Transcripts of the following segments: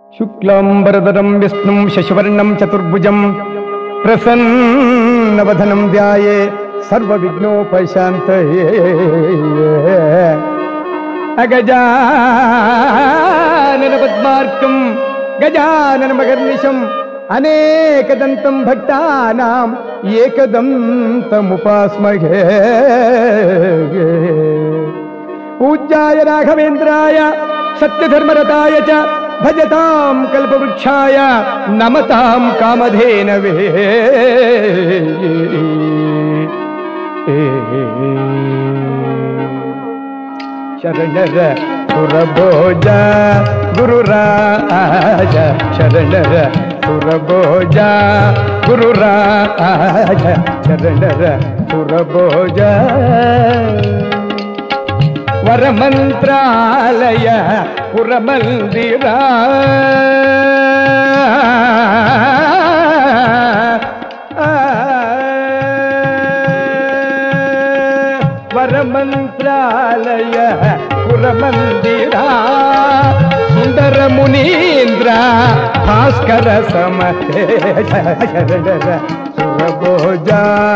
ಶುಕ್ಲಾಂಬರಧರಂ ವಿಷ್ಣುಂ ಶಶಿವರ್ಣಂ ಚತುರ್ಭುಜಂ ಪ್ರಸನ್ನವದನಂ ಧ್ಯಾಯೇ ಸರ್ವವಿಘ್ನೋಪಶಾಂತಯೇ. ಅಗಜಾನನ ಪದ್ಮಾರ್ಕಂ ಗಜಾನನ ಮಗರ್ನಿಶಂ ಅನೇಕದಂತಂ ಭಕ್ತಾನಾಂ ಏಕದಂತಮುಪಾಸ್ಮಹೇ. ಪೂಜ್ಯಾಯ ರಾಘವೇಂದ್ರಾಯ ಸತ್ಯಧರ್ಮರತಾಯ ಚ ಭಜತಾಂ ಕಲ್ಪವೃಕ್ಷಾಯ ನಮತಾಂ ಕಾಮಧೇನವೇ. ಶರಣರ ಸುರಭೋಜ ಗುರುರಾಜ, ಶರಣರ ಸುರಭೋಜ ಗುರುರಾಜ, ಶರಣರ ಸುರಭೋಜ. ವರಮಂತ್ರಾಲಯ ಪುರಮಂದಿರ, ವರಮಂತ್ರಾಲಯ ಪುರಮಂದಿರ, ಸುಂದರ ಮುನೀಂದ್ರ ಭಾಸ್ಕರ ಸಮತೆ, ಶರಣರ ಸುರಭೋಜ.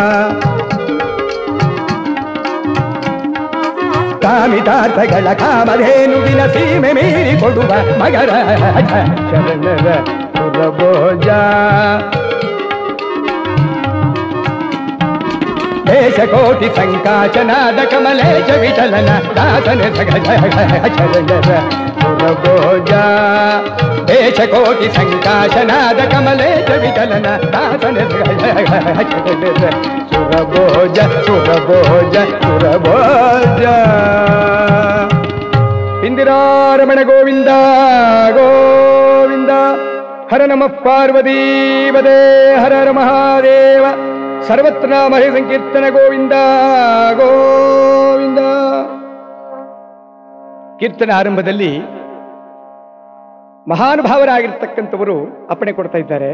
ಕಾಮಿತಾರ್ಥಗಳ ಕಾಮಧೇನುವಿನ ಸೀಮೆ ಮೀರಿ ಕೊಡುವ ಮಗರ, ಶರಣರ ಸುರಭೋಜ. ದೇಶಕೋಟಿ ಸಂಕಾಚನಾದ ಕಮಲೇಶ ವಿಠಲನ ದಾಸನ ಶರಣರ ಸುರಭೋಜ. ದೇಶಕೋಟಿ ಸಂಕಾಚನಾದ ಕಮಲೇಶ ವಿಠಲನ ದಾಸನ ಶರಣರ ಸುರಭೋಜ ಸುರಭೋಜ ಸುರಭೋಜ. ಇಂದಿರಾರಮಣ ಗೋವಿಂದ ಗೋವಿಂದ. ಹರ ನಮಃ ಪಾರ್ವತೀಪದೇ ಹರ ಹರ ಮಹಾದೇವ. ಸರ್ವತ್ರ ನಾಮ ಸಂಕೀರ್ತನ ಗೋವಿಂದ ಗೋವಿಂದ. ಕೀರ್ತನ ಆರಂಭದಲ್ಲಿ ಮಹಾನುಭಾವರಾಗಿರ್ತಕ್ಕಂಥವರು ಅಪ್ಪಣೆ ಕೊಡ್ತಾ ಇದ್ದಾರೆ.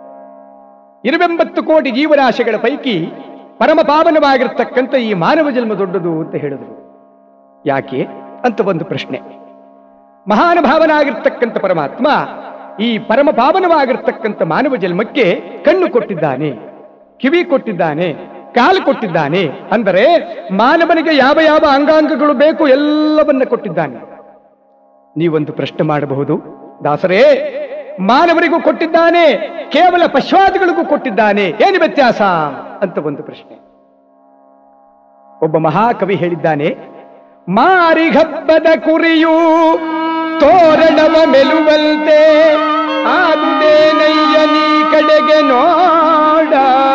29 ಕೋಟಿ ಜೀವರಾಶಿಗಳ ಪೈಕಿ ಪರಮ ಪಾವನವಾಗಿರ್ತಕ್ಕಂಥ ಈ ಮಾನವ ಜನ್ಮ ದೊಡ್ಡದು ಅಂತ ಹೇಳಿದರು. ಯಾಕೆ ಅಂತ ಒಂದು ಪ್ರಶ್ನೆ. ಮಹಾನುಭಾವನಾಗಿರ್ತಕ್ಕಂಥ ಪರಮಾತ್ಮ ಈ ಪರಮ ಪಾವನವಾಗಿರ್ತಕ್ಕಂಥ ಮಾನವ ಜನ್ಮಕ್ಕೆ ಕಣ್ಣು ಕೊಟ್ಟಿದ್ದಾನೆ, ಕಿವಿ ಕೊಟ್ಟಿದ್ದಾನೆ, ಕಾಲು ಕೊಟ್ಟಿದ್ದಾನೆ. ಅಂದರೆ ಮಾನವನಿಗೆ ಯಾವ ಯಾವ ಅಂಗಾಂಗಗಳು ಬೇಕು ಎಲ್ಲವನ್ನ ಕೊಟ್ಟಿದ್ದಾನೆ. ನೀವೊಂದು ಪ್ರಶ್ನೆ ಮಾಡಬಹುದು, ದಾಸರೇ ಮಾನವರಿಗೂ ಕೊಟ್ಟಿದ್ದಾನೆ, ಕೇವಲ ಪಶ್ವಾದಿಗಳಿಗೂ ಕೊಟ್ಟಿದ್ದಾನೆ, ಏನು ವ್ಯತ್ಯಾಸ ಅಂತ ಒಂದು ಪ್ರಶ್ನೆ. ಒಬ್ಬ ಮಹಾಕವಿ ಹೇಳಿದ್ದಾನೆ, ಮಾರಿಗಬ್ಬದ ಕುರಿಯು ತೋರಣವ ಮೆಲುವಂತೆ ಆದುದೇನಯ್ಯ ನೀ ಕಡೆಗೆ ನೋಡ.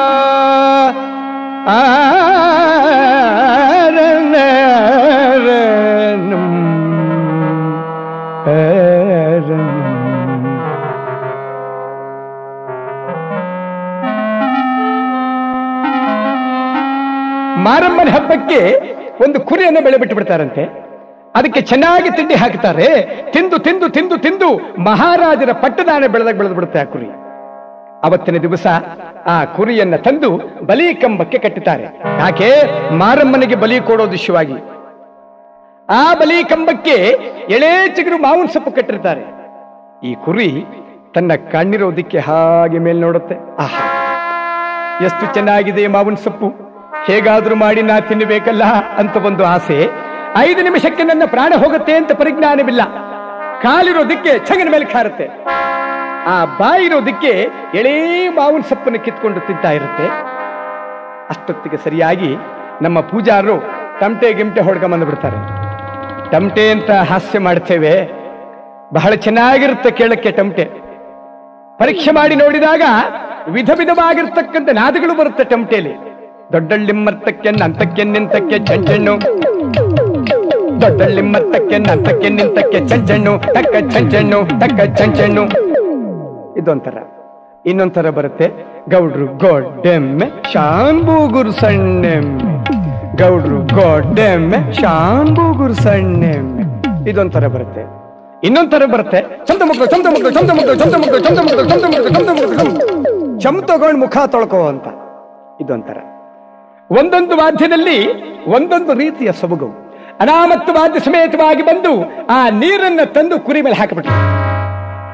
ಮಾರಮ್ಮನ ಹಬ್ಬಕ್ಕೆ ಒಂದು ಕುರಿಯನ್ನು ಬೆಳೆ ಬಿಟ್ಟು ಬಿಡ್ತಾರಂತೆ. ಅದಕ್ಕೆ ಚೆನ್ನಾಗಿ ತಿಂಡಿ ಹಾಕ್ತಾರೆ. ತಿಂದು ತಿಂದು ತಿಂದು ತಿಂದು ಮಹಾರಾಜರ ಪಟ್ಟದಾನೆ ಬೆಳೆದು ಬಿಡುತ್ತೆ ಆ ಕುರಿ. ಅವತ್ತಿನ ದಿವಸ ಆ ಕುರಿಯನ್ನ ತಂದು ಬಲಿ ಕಂಬಕ್ಕೆ ಕಟ್ಟುತ್ತಾರೆ. ಯಾಕೆ? ಮಾರಮ್ಮನಿಗೆ ಬಲಿ ಕೊಡೋ ವಿಷಯವಾಗಿ. ಆ ಬಲಿ ಕಂಬಕ್ಕೆ ಎಳೆ ಚಿಗುರು ಮಾವಿನ ಸೊಪ್ಪು ಕಟ್ಟಿರ್ತಾರೆ. ಈ ಕುರಿ ತನ್ನ ಕಣ್ಣಿರೋದಿಕ್ಕೆ ಹಾಗೆ ಮೇಲೆ ನೋಡುತ್ತೆ. ಆಹಾ, ಎಷ್ಟು ಚೆನ್ನಾಗಿದೆ ಮಾವಿನ ಸೊಪ್ಪು, ಹೇಗಾದ್ರೂ ಮಾಡಿ ನಾ ತಿನ್ನಬೇಕಲ್ಲ ಅಂತ ಒಂದು ಆಸೆ. 5 ನಿಮಿಷಕ್ಕೆ ನನ್ನ ಪ್ರಾಣ ಹೋಗುತ್ತೆ ಅಂತ ಪರಿಜ್ಞಾನವಿಲ್ಲ. ಕಾಲಿರೋದಿಕ್ಕೆ ಚಂಗನ ಮೇಲೆ ಕಾರುತ್ತೆ. ಆ ಬಾಯಿರೋದಿಕ್ಕೆ ಎಳೇ ಮಾವಿನ ಸೊಪ್ಪನ್ನು ಕಿತ್ಕೊಂಡು ತಿಂತಾ ಇರುತ್ತೆ. ಅಷ್ಟೊತ್ತಿಗೆ ಸರಿಯಾಗಿ ನಮ್ಮ ಪೂಜಾರರು ತಮಟೆ ಗಿಮಟೆ ಹೊಡ್ಕೊಂಬಂದು ಬಿಡ್ತಾರೆ. ತಮಟೆ ಅಂತ ಹಾಸ್ಯ ಮಾಡ್ತೇವೆ, ಬಹಳ ಚೆನ್ನಾಗಿರುತ್ತೆ ಕೇಳಕ್ಕೆ ತಮಟೆ. ಪರೀಕ್ಷೆ ಮಾಡಿ ನೋಡಿದಾಗ ವಿಧ ವಿಧವಾಗಿರ್ತಕ್ಕಂಥ ನಾದಗಳು ಬರುತ್ತೆ ತಮಟೆಯಲ್ಲಿ. ದೊಡ್ಡಳ್ಳಿಮ್ಮತ್ತಕ್ಕೆ ನಂತಕ್ಕೆ ನಿಂತಕ್ಕೆ ಚಂಚಣ್ಣು, ದೊಡ್ಡಳ್ಳಿಮ್ಮತ್ತಕ್ಕೆ ನಂತಕ್ಕೆ ನಿಂತಕ್ಕೆ ಚಂಚಣ್ಣು, ತಕ್ಕ ಚಂಚಣ್ಣು ತಕ್ಕ ಚಂಚಣ್ಣು. ಇದೊಂಥರ. ಇನ್ನೊಂಥರ ಬರುತ್ತೆ, ಗೌಡ್ರು ಗೋಡೆಮ್ಮೆ ಶಾನ್ಬೂಗುರು ಸಣ್ಣೆಮ್ಮೆ, ಗೌಡ್ರು ಗೋಡೆಮ್ಮೆ ಶಾನ್ಬೂಗುರು ಸಣ್ಣೆಮ್ಮೆ. ಇದೊಂಥರ ಬರುತ್ತೆ. ಇನ್ನೊಂಥರ ಬರುತ್ತೆ, ಚಂದ ಮುಗ್ಳು ಚಂದ ಮುಗ್ಳು ಚಂದ ಮುಗ್ಳು ಚಂದ ಮುಗ್ಳು ಚಂದ ಮುಗ್ಳು ಚಂದ ಮುಗ್ಳು ಚಂದ ಮುಗ್ಳು ಚಮ್ ತಗೊಂಡು ಮುಖ ತೊಳ್ಕೋ ಅಂತ. ಇದೊಂಥರ. ಒಂದೊಂದು ವಾದ್ಯದಲ್ಲಿ ಒಂದೊಂದು ರೀತಿಯ ಸೊಬಗು. ಅನಾಮತ್ತು ವಾದ್ಯ ಸಮೇತವಾಗಿ ಬಂದು ಆ ನೀರನ್ನ ತಂದು ಕುರಿ ಮೇಲೆ ಹಾಕಿಬಿಟ್ರು.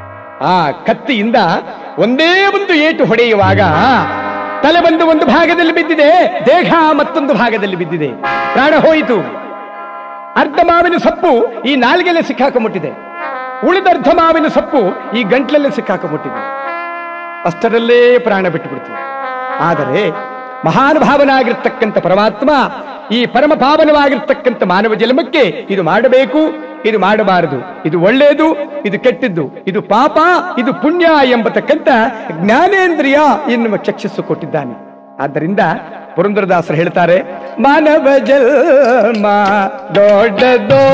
ಆ ಕತ್ತಿಯಿಂದ ಒಂದೇ ಒಂದು ಏಟು ಹೊಡೆಯುವಾಗ ತಲೆ ಬಂದು ಒಂದು ಭಾಗದಲ್ಲಿ ಬಿದ್ದಿದೆ, ದೇಹ ಮತ್ತೊಂದು ಭಾಗದಲ್ಲಿ ಬಿದ್ದಿದೆ, ಪ್ರಾಣ ಹೋಯಿತು. ಅರ್ಧ ಮಾವಿನ ಸೊಪ್ಪು ಈ ನಾಲ್ಗೆಲೆ ಸಿಕ್ಕಾಕೊಂಡ್ಬಿಟ್ಟಿದೆ, ಉಳಿದರ್ಧ ಮಾವಿನ ಸೊಪ್ಪು ಈ ಗಂಟ್ಲಲ್ಲೇ ಸಿಕ್ಕಾಕೊಂಡ್ಬಿಟ್ಟಿದೆ. ಅಷ್ಟರಲ್ಲೇ ಪ್ರಾಣ ಬಿಟ್ಟುಬಿಡ್ತು. ಆದರೆ ಮಹಾನುಭಾವನಾಗಿರ್ತಕ್ಕಂಥ ಪರಮಾತ್ಮ ಈ ಪರಮ ಪಾವನವಾಗಿರ್ತಕ್ಕಂಥ ಮಾನವ ಜನ್ಮಕ್ಕೆ ಇದು ಮಾಡಬೇಕು, ಇದು ಮಾಡಬಾರದು, ಇದು ಒಳ್ಳೆಯದು, ಇದು ಕೆಟ್ಟದ್ದು, ಇದು ಪಾಪ, ಇದು ಪುಣ್ಯ ಎಂಬತಕ್ಕಂಥ ಜ್ಞಾನೇಂದ್ರಿಯ ಎನ್ನುವ ಚಕ್ಷಸ್ಸು ಕೊಟ್ಟಿದ್ದಾನೆ. ಆದ್ದರಿಂದ ಪುರಂದರದಾಸರು ಹೇಳ್ತಾರೆ, ಮಾನವ ಜನ್ಮ ದೊಡ್ಡದೋ,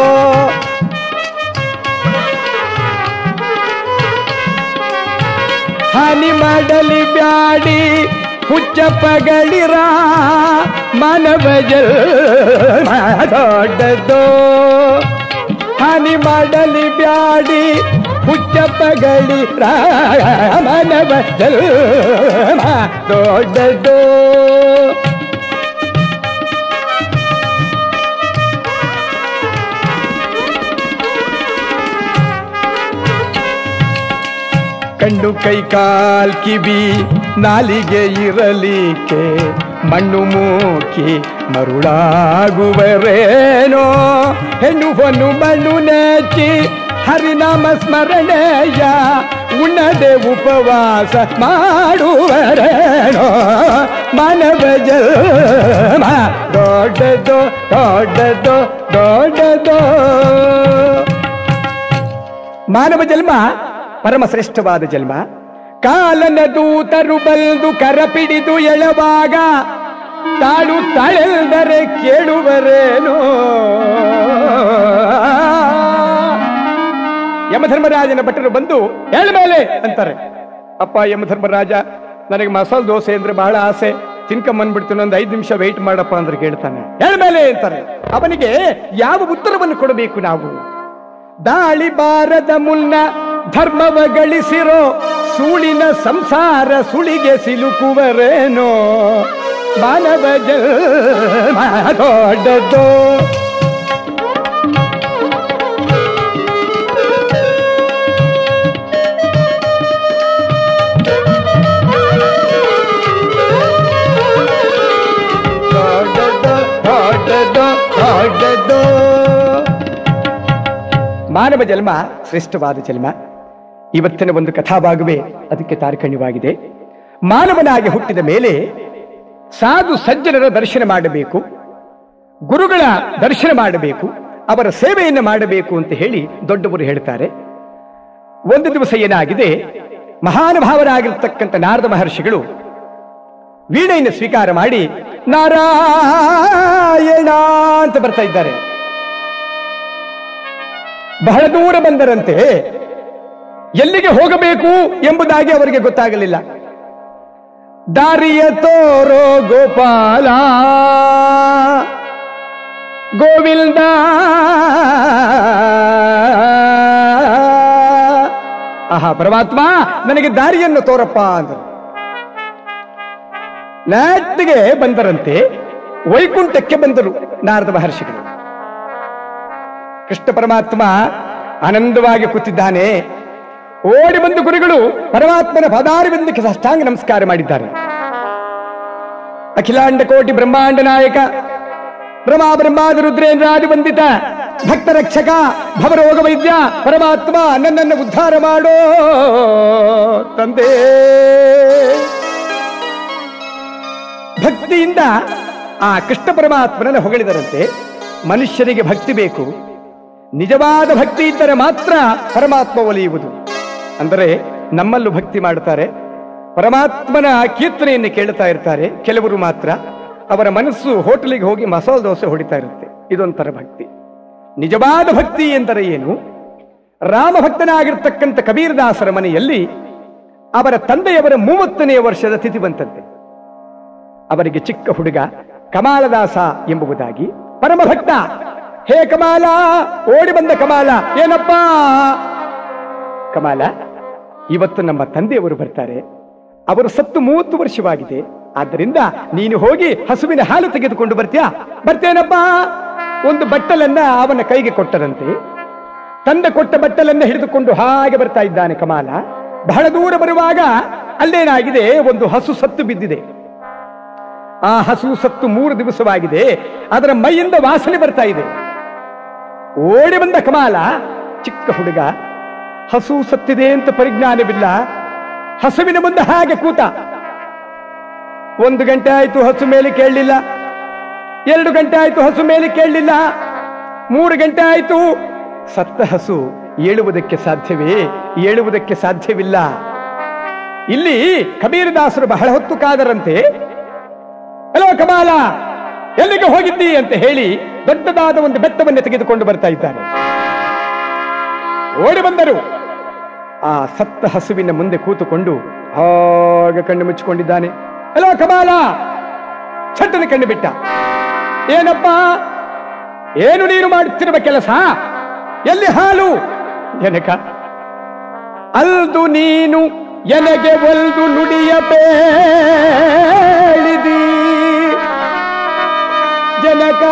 ಹಾನಿ ಮಾಡಲಿ ಬ್ಯಾಡಿ ಹುಚ್ಚ ಪಗಳಿರ, ಮಾನವ ಜನ್ಮ ದೊಡ್ಡದೋ, ಹಾನಿ ಮಾಡಲಿ ಬ್ಯಾಡಿ ಹುಚ್ಚ ಪಗಳಿರ, ಮಾನವ ಜನ್ಮ ದೊಡ್ಡದೋ. ಕಣ್ಣು ಕೈ ಕಾಲ್ ಕಿವಿ ನಾಲಿಗೆ ಇರಲಿಕ್ಕೆ ಮಣ್ಣು ಮೂಕಿ ಮರುಳಾಗುವರೇನೋ, ಹೆಣ್ಣು ಹೊನ್ನು ಮಣ್ಣು ನೆಚ್ಚಿ ಹರಿನಾಮ ಸ್ಮರಣೆಯ ಉಣ್ಣದೆ ಉಪವಾಸ ಮಾಡುವರೇನೋ, ಮಾನವ ಜನ್ಮ ದೊಡ್ಡದೋ ದೊಡ್ಡದೋ ದೊಡ್ಡದೋ. ಮಾನವ ಜನ್ಮ ಪರಮ ಶ್ರೇಷ್ಠವಾದ ಜನ್ಮ. ಕಾಲನ ದೂತರು ಬಂದು ಕರಪಿಡಿದು ಎಳವಾಗ ತಾಳು ತಾಳೆಲ್ದರೆ ಕೇಳುವರೇನೋ, ಯಮಧರ್ಮರಾಜನ ಭಟ್ಟರು ಬಂದು ಮೇಲೆ ಅಂತಾರೆ, ಅಪ್ಪ ಯಮಧರ್ಮರಾಜ, ನನಗೆ ಮಸಾಲೆ ದೋಸೆ ಅಂದ್ರೆ ಬಹಳ ಆಸೆ, ತಿನ್ಕೊಂಬಂದ್ಬಿಡ್ತೀನಿ, ಒಂದು 5 ನಿಮಿಷ ವೆಯ್ಟ್ ಮಾಡಪ್ಪ ಅಂದ್ರೆ ಕೇಳ್ತಾನೆ. ಮೇಲೆ ಅಂತಾರೆ. ಅವನಿಗೆ ಯಾವ ಉತ್ತರವನ್ನು ಕೊಡಬೇಕು ನಾವು? ದಾಳಿ ಬಾರದ ಮುನ್ನ ಧರ್ಮವ ಗಳಿಸಿರೋ ಸೂಳಿನ ಸಂಸಾರ ಸುಳಿಗೆ ಸಿಲುಕುವರೇನೋ, ಮಾನವ ಜನ್ಮ ದೊಡ್ಡದೋ. ಮಾನವ ಜನ್ಮ ಶ್ರೇಷ್ಠವಾದ ಜನ್ಮ. ಇವತ್ತಿನ ಒಂದು ಕಥಾಭಾಗವೇ ಅದಕ್ಕೆ ತಾರ್ಕಣ್ಯವಾಗಿದೆ. ಮಾನವನಾಗಿ ಹುಟ್ಟಿದ ಮೇಲೆ ಸಾಧು ಸಜ್ಜನರ ದರ್ಶನ ಮಾಡಬೇಕು, ಗುರುಗಳ ದರ್ಶನ ಮಾಡಬೇಕು, ಅವರ ಸೇವೆಯನ್ನು ಮಾಡಬೇಕು ಅಂತ ಹೇಳಿ ದೊಡ್ಡವರು ಹೇಳ್ತಾರೆ. ಒಂದು ದಿವಸ ಏನಾಗಿದೆ, ಮಹಾನುಭಾವರಾಗಿರ್ತಕ್ಕಂಥ ನಾರದ ಮಹರ್ಷಿಗಳು ವೀಣೆಯನ್ನು ಸ್ವೀಕಾರ ಮಾಡಿ ನಾರಾಯಣ ಅಂತ ಬರ್ತಾ ಇದ್ದಾರೆ. ಬಹಳ ದೂರ ಬಂದರಂತೆ, ಎಲ್ಲಿಗೆ ಹೋಗಬೇಕು ಎಂಬುದಾಗಿ ಅವರಿಗೆ ಗೊತ್ತಾಗಲಿಲ್ಲ. ದಾರಿಯ ತೋರೋ ಗೋಪಾಲ ಗೋವಿಂದ, ಆಹಾ ಪರಮಾತ್ಮ ನನಗೆ ದಾರಿಯನ್ನು ತೋರಪ್ಪ ಅಂದರು. ನಾಟಿಗೆ ಬಂದರಂತೆ, ವೈಕುಂಠಕ್ಕೆ ಬಂದರು ನಾರದ ಮಹರ್ಷಿಗಳು. ಕೃಷ್ಣ ಪರಮಾತ್ಮ ಆನಂದವಾಗಿ ಕೂತಿದ್ದಾನೆ. ಓಡಿ ಬಂದು ಗುರುಗಳು ಪರಮಾತ್ಮನ ಪದಾರವಿಂದಕ್ಕೆ ಸಾಷ್ಟಾಂಗ ನಮಸ್ಕಾರ ಮಾಡಿದ್ದಾರೆ. ಅಖಿಲಾಂಡ ಕೋಟಿ ಬ್ರಹ್ಮಾಂಡ ನಾಯಕ, ಬ್ರಹ್ಮಾದಿ ರುದ್ರೇಂದ್ರಾದಿ ವಂದಿತ, ಭಕ್ತ ರಕ್ಷಕ, ಭವರೋಗ ವೈದ್ಯ ಪರಮಾತ್ಮ, ನನ್ನನ್ನು ಉದ್ಧಾರ ಮಾಡೋ ತಂದೆ. ಭಕ್ತಿಯಿಂದ ಆ ಕೃಷ್ಣ ಪರಮಾತ್ಮನನ್ನು ಹೊಗಳಿದರಂತೆ. ಮನುಷ್ಯರಿಗೆ ಭಕ್ತಿ ಬೇಕು, ನಿಜವಾದ ಭಕ್ತಿ ಇದ್ದರೆ ಮಾತ್ರ ಪರಮಾತ್ಮ ಒಲಿಯುವುದು. ಅಂದರೆ ನಮ್ಮಲ್ಲೂ ಭಕ್ತಿ ಮಾಡುತ್ತಾರೆ, ಪರಮಾತ್ಮನ ಕೀರ್ತನೆಯನ್ನು ಕೇಳ್ತಾ ಇರ್ತಾರೆ ಕೆಲವರು ಮಾತ್ರ. ಅವರ ಮನಸ್ಸು ಹೋಟೆಲಿಗೆ ಹೋಗಿ ಮಸಾಲೆ ದೋಸೆ ಹೊಡಿತಾ ಇರುತ್ತೆ. ಇದೊಂಥರ ಭಕ್ತಿ. ನಿಜವಾದ ಭಕ್ತಿ ಎಂದರೆ ಏನು? ರಾಮಭಕ್ತನಾಗಿರ್ತಕ್ಕಂಥ ಕಬೀರದಾಸರ ಮನೆಯಲ್ಲಿ ಅವರ ತಂದೆಯವರ 30ನೇ ವರ್ಷದ ತಿಥಿ ಬಂತಂತೆ. ಅವರಿಗೆ ಚಿಕ್ಕ ಹುಡುಗ ಕಮಾಲದಾಸ ಎಂಬುದಾಗಿ ಪರಮಭಕ್ತ. ಹೇ ಕಮಾಲ, ಓಡಿ ಬಂದ ಕಮಾಲ, ಏನಪ್ಪ ಕಮಾಲ, ಇವತ್ತು ನಮ್ಮ ತಂದೆಯವರು ಬರ್ತಾರೆ, ಅವರು ಸತ್ತು 30 ವರ್ಷವಾಗಿದೆ, ಆದ್ದರಿಂದ ನೀನು ಹೋಗಿ ಹಸುವಿನ ಹಾಲು ತೆಗೆದುಕೊಂಡು ಬರ್ತೀಯಾ? ಬರ್ತೇನಪ್ಪ. ಒಂದು ಬಟ್ಟಲನ್ನ ಅವನ ಕೈಗೆ ಕೊಟ್ಟರಂತೆ. ತಂದೆ ಕೊಟ್ಟ ಬಟ್ಟಲನ್ನು ಹಿಡಿದುಕೊಂಡು ಹಾಗೆ ಬರ್ತಾ ಇದ್ದಾನೆ ಕಮಾಲ. ಬಹಳ ದೂರ ಬರುವಾಗ ಅಲ್ಲೇನಾಗಿದೆ, ಒಂದು ಹಸು ಸತ್ತು ಬಿದ್ದಿದೆ. ಆ ಹಸು ಸತ್ತು 3 ದಿವಸವಾಗಿದೆ. ಅದರ ಮೈಯಿಂದ ವಾಸನೆ ಬರ್ತಾ ಇದೆ. ಓಡಿ ಬಂದ ಕಮಾಲ, ಚಿಕ್ಕ ಹುಡುಗ, ಹಸು ಸತ್ತಿದೆ ಅಂತ ಪರಿಜ್ಞಾನವಿಲ್ಲ. ಹಸುವಿನ ಮುಂದೆ ಹಾಗೆ ಕೂತ. 1 ಗಂಟೆ ಆಯ್ತು, ಹಸು ಮೇಲೆ ಕೇಳಲಿಲ್ಲ. 2 ಗಂಟೆ ಆಯ್ತು, ಹಸು ಮೇಲೆ ಕೇಳಲಿಲ್ಲ. 3 ಗಂಟೆ ಆಯ್ತು. ಸತ್ತ ಹಸು ಏಳುವುದಕ್ಕೆ ಸಾಧ್ಯವೇ? ಏಳುವುದಕ್ಕೆ ಸಾಧ್ಯವಿಲ್ಲ. ಇಲ್ಲಿ ಕಬೀರದಾಸರು ಬಹಳ ಹೊತ್ತು ಕಾದರಂತೆ. ಹಲೋ ಕಮಾಲ, ಎಲ್ಲಿಗೆ ಹೋಗಿದ್ದಿ ಅಂತ ಹೇಳಿ ದೊಡ್ಡದಾದ ಒಂದು ಬೆತ್ತವನ್ನು ತೆಗೆದುಕೊಂಡು ಬರ್ತಾ ಇದ್ದಾರೆ. ಓಡಿ ಬಂದರು. ಆ ಸತ್ತ ಹಸುವಿನ ಮುಂದೆ ಕೂತುಕೊಂಡು ಹಾಗೆ ಕಣ್ಣು ಮುಚ್ಚಿಕೊಂಡಿದ್ದಾನೆ. ಹಲೋ ಕಮಾಲ, ಚಟ್ಟನೆ ಕಣ್ಣು ಬಿಟ್ಟ. ಏನಪ್ಪ, ಏನು ನೀನು ಮಾಡುತ್ತಿರುವ ಕೆಲಸ? ಎಲ್ಲಿ ಹಾಲು? ಜನಕ, ಅಲ್ದು ನೀನು ಎನಗೆ ಒಲ್ದು ನುಡಿಯ ಬೇಳಿದಿ ಜನಕ,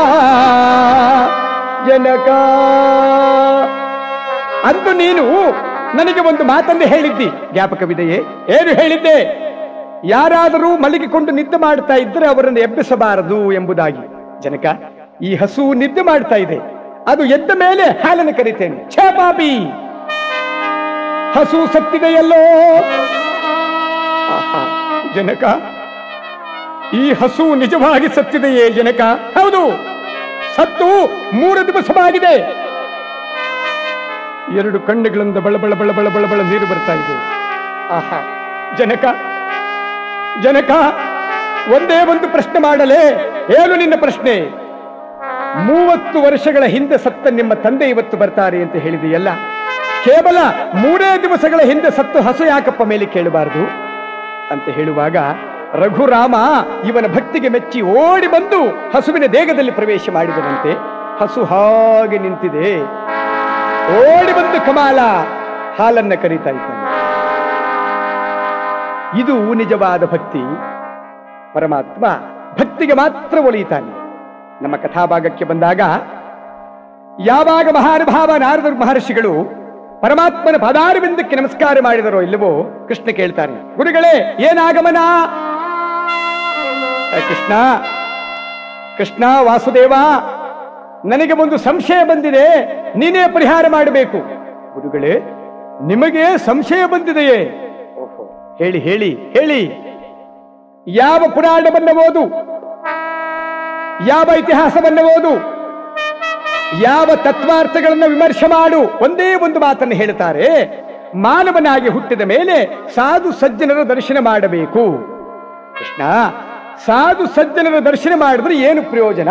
ಜನಕ. ಅಂದು ನೀನು ನನಗೆ ಒಂದು ಮಾತನ್ನು ಹೇಳಿದ್ದಿ, ಜ್ಞಾಪಕವಿದೆಯೇ? ಏನು ಹೇಳಿದ್ದೆ? ಯಾರಾದರೂ ಮಲಗಿಕೊಂಡು ನಿದ್ದೆ ಮಾಡ್ತಾ ಇದ್ದರೆ ಅವರನ್ನು ಎಬ್ಬಿಸಬಾರದು ಎಂಬುದಾಗಿ. ಜನಕ, ಈ ಹಸು ನಿದ್ದೆ ಮಾಡ್ತಾ ಇದೆ, ಅದು ಎದ್ದ ಮೇಲೆ ಹಾಲನ್ನು ಕರಿತೇನೆ. ಛೇ ಪಾಪಿ, ಹಸು ಸತ್ತಿದೆಯಲ್ಲೋ? ಜನಕ, ಈ ಹಸು ನಿಜವಾಗಿ ಸತ್ತಿದೆಯೇ? ಜನಕ, ಹೌದು, ಸತ್ತು 3 ದಿವಸವಾಗಿದೆ. 2 ಕಣ್ಣುಗಳಿಂದ ಬಳಬಳ ಬಳಬಳ ಬಳಬಳ ನೀರು ಬರ್ತಾ ಇದೆ. ಆಹಾ ಜನಕ, ಜನಕ, ಒಂದೇ ಒಂದು ಪ್ರಶ್ನೆ ಮಾಡಲೇ? ಏನು ನಿನ್ನ ಪ್ರಶ್ನೆ? 30 ವರ್ಷಗಳ ಹಿಂದೆ ಸತ್ತ ನಿಮ್ಮ ತಂದೆ ಇವತ್ತು ಬರ್ತಾರೆ ಅಂತ ಹೇಳಿದೆಯಲ್ಲ, ಕೇವಲ 3 ದಿವಸಗಳ ಹಿಂದೆ ಸತ್ತು ಹಸು ಯಾಕಪ್ಪ ಮೇಲೆ ಕೇಳಬಾರದು ಅಂತ ಹೇಳುವಾಗ, ರಘುರಾಮ ಇವನ ಭಕ್ತಿಗೆ ಮೆಚ್ಚಿ ಓಡಿ ಬಂದು ಹಸುವಿನ ದೇಹದಲ್ಲಿ ಪ್ರವೇಶ ಮಾಡಿದನಂತೆ. ಹಸು ಹಾಗೆ ನಿಂತಿದೆ. ಓಡಿ ಬಂದು ಕಮಾಲ ಹಾಲನ್ನ ಕರೀತಾ ಇದ್ದಾನೆ. ಇದು ನಿಜವಾದ ಭಕ್ತಿ. ಪರಮಾತ್ಮ ಭಕ್ತಿಗೆ ಮಾತ್ರ ಒಲಿಯುತ್ತಾನೆ. ನಮ್ಮ ಕಥಾಭಾಗಕ್ಕೆ ಬಂದಾಗ, ಯಾವಾಗ ಮಹಾನುಭಾವ ನಾರದ ಮಹರ್ಷಿಗಳು ಪರಮಾತ್ಮನ ಪಾದಾರವಿಂದಕ್ಕೆ ನಮಸ್ಕಾರ ಮಾಡಿದರೋ ಇಲ್ಲವೋ, ಕೃಷ್ಣ ಕೇಳ್ತಾನೆ, ಗುರುಗಳೇ ಏನಾಗಮನ? ಕೃಷ್ಣ, ಕೃಷ್ಣ ವಾಸುದೇವ, ನನಗೆ ಒಂದು ಸಂಶಯ ಬಂದಿದೆ, ನೀನೇ ಪರಿಹಾರ ಮಾಡಬೇಕು. ಗುರುಗಳೇ, ನಿಮಗೆ ಸಂಶಯ ಬಂದಿದೆಯೇ? ಓಹೋ, ಹೇಳಿ ಹೇಳಿ ಹೇಳಿ. ಯಾವ ಪುರಾಣವನ್ನ ಓದು, ಯಾವ ಇತಿಹಾಸವನ್ನ ಓದು, ಯಾವ ತತ್ವಾರ್ಥಗಳನ್ನು ವಿಮರ್ಶೆ ಮಾಡು, ಒಂದೇ ಒಂದು ಮಾತನ್ನು ಹೇಳ್ತಾರೆ, ಮಾನವನಾಗಿ ಹುಟ್ಟಿದ ಮೇಲೆ ಸಾಧು ಸಜ್ಜನರ ದರ್ಶನ ಮಾಡಬೇಕು. ಕೃಷ್ಣ, ಸಾಧು ಸಜ್ಜನರ ದರ್ಶನ ಮಾಡಿದ್ರೆ ಏನು ಪ್ರಯೋಜನ?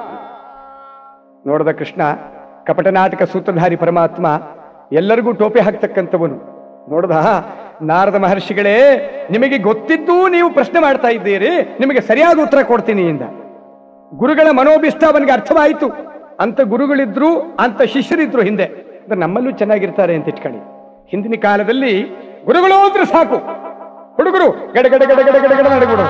ನೋಡದ ಕೃಷ್ಣ, ಕಪಟ ನಾಟಕ ಸೂತ್ರಧಾರಿ ಪರಮಾತ್ಮ, ಎಲ್ಲರಿಗೂ ಟೋಪಿ ಹಾಕ್ತಕ್ಕಂಥವನು. ನೋಡದ ನಾರದ ಮಹರ್ಷಿಗಳೇ, ನಿಮಗೆ ಗೊತ್ತಿದ್ದು ನೀವು ಪ್ರಶ್ನೆ ಮಾಡ್ತಾ ಇದ್ದೀರಿ, ನಿಮಗೆ ಸರಿಯಾದ ಉತ್ತರ ಕೊಡ್ತೀನಿ ಎಂದ. ಗುರುಗಳ ಮನೋಭಿಷ್ಟ ಅವನಿಗೆ ಅರ್ಥವಾಯಿತು. ಅಂತ ಗುರುಗಳಿದ್ರು, ಅಂತ ಶಿಷ್ಯರಿದ್ರು ಹಿಂದೆ. ನಮ್ಮಲ್ಲೂ ಚೆನ್ನಾಗಿರ್ತಾರೆ ಅಂತ ಇಟ್ಕೊಳ್ಳಿ. ಹಿಂದಿನ ಕಾಲದಲ್ಲಿ ಗುರುಗಳು ಅಂದ್ರೆ ಸಾಕು, ಹುಡುಗರು ಗಡಗಡ ಗಡಗಡ ಗಡಗಡ ನಡಗುಡು.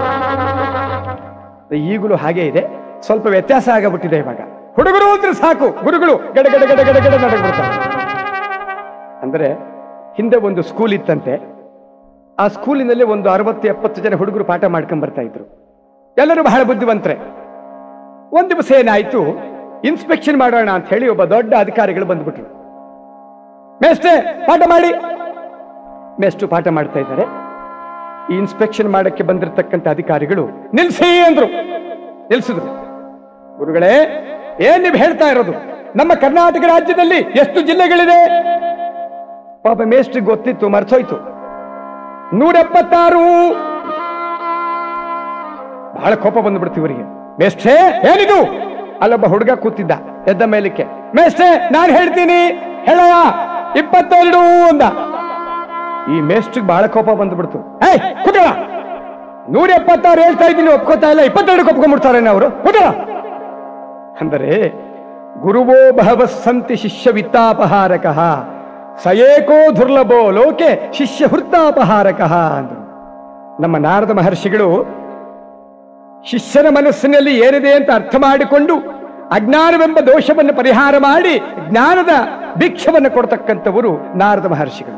ಈಗಲೂ ಹಾಗೆ ಇದೆ, ಸ್ವಲ್ಪ ವ್ಯತ್ಯಾಸ ಆಗಬಿಟ್ಟಿದೆ ಇವಾಗ. ಹುಡುಗರು ಅಂದ್ರೆ ಸಾಕು, ಗುರುಗಳು ಗಡಗಡ ಗಡಗಡ ಗಡ ನಡಗ್ಬಿಡ್ತಾರೆ. ಅಂದ್ರೆ ಹಿಂದೆ ಒಂದು ಸ್ಕೂಲ್ ಇತ್ತಂತೆ. ಆ ಸ್ಕೂಲಿನಲ್ಲಿ ಒಂದು 60-70 ಜನ ಹುಡುಗರು ಪಾಠ ಮಾಡ್ಕೊಂಡ್ ಬರ್ತಾ ಇದ್ರು. ಎಲ್ಲರೂ ಬಹಳ ಬುದ್ಧಿವಂತರೆ. ಒಂದ್ ದಿವಸ ಏನಾಯ್ತು, ಇನ್ಸ್ಪೆಕ್ಷನ್ ಮಾಡೋಣ ಅಂತ ಹೇಳಿ ಒಬ್ಬ ದೊಡ್ಡ ಅಧಿಕಾರಿಗಳು ಬಂದ್ಬಿಟ್ರು. ಮೇಷ್ಟ್ರೆ ಪಾಠ ಮಾಡಿ. ಮೇಷ್ಟ್ರು ಪಾಠ ಮಾಡ್ತಾ ಇದ್ದಾರೆ. ಈ ಇನ್ಸ್ಪೆಕ್ಷನ್ ಮಾಡಕ್ಕೆ ಬಂದಿರತಕ್ಕಂಥ ಅಧಿಕಾರಿಗಳು ನಿಲ್ಸಿ ಅಂದ್ರು. ನಿಲ್ಸಿದ್ರು. ಗುರುಗಳೇ, ಏನ್ ನೀವು ಹೇಳ್ತಾ ಇರೋದು? ನಮ್ಮ ಕರ್ನಾಟಕ ರಾಜ್ಯದಲ್ಲಿ ಎಷ್ಟು ಜಿಲ್ಲೆಗಳಿದೆ? ಪಾಪ ಮೇಷ್ಟ್ರಿಗೆ ಗೊತ್ತಿತ್ತು, ಮರ್ಸೋಯ್ತು. 176. ಬಹಳ ಕೋಪ ಬಂದ್ಬಿಡ್ತು ಇವರಿಗೆ. ಮೇಷ್ಟ್ರೇ ಏನಿದು? ಅಲ್ಲೊಬ್ಬ ಹುಡುಗ ಕೂತಿದ್ದ ಎದ್ದ ಮೇಲಕ್ಕೆ. ಮೇಷ್ಟ್ರೇ ನಾನು ಹೇಳ್ತೀನಿ, ಹೇಳಯ್ಯ 22 ಅಂದ. ಈ ಮೇಷ್ಟ್ರಿಗೆ ಬಹಳ ಕೋಪ ಬಂದ್ಬಿಡ್ತು. ಏಯ್ ಕೂತಳ, 176 ಹೇಳ್ತಾ ಇದ್ದೀನಿ, ಒಪ್ಕೋತಾ ಇಲ್ಲ, 22 ಒಪ್ಕೊಂಡ್ಬಿಡ್ತಾರೇನೆ ಅವರು, ಕೂತಳ ಅಂದರೆ. ಗುರುವೋ ಬಹವಸ್ಸಂತಿ ಶಿಷ್ಯ ವಿತ್ತಾಪಹಾರಕ ಸಯೇಕೋ ದುರ್ಲಭೋ ಲೋಕೆ ಶಿಷ್ಯ ಹೃತ್ತಾಪಹಾರಕ ಅಂದರು. ನಮ್ಮ ನಾರದ ಮಹರ್ಷಿಗಳು ಶಿಷ್ಯನ ಮನಸ್ಸಿನಲ್ಲಿ ಏನಿದೆ ಅಂತ ಅರ್ಥ ಮಾಡಿಕೊಂಡು ಅಜ್ಞಾನವೆಂಬ ದೋಷವನ್ನು ಪರಿಹಾರ ಮಾಡಿ ಜ್ಞಾನದ ಭಿಕ್ಷವನ್ನು ಕೊಡ್ತಕ್ಕಂಥವರು ನಾರದ ಮಹರ್ಷಿಗಳು.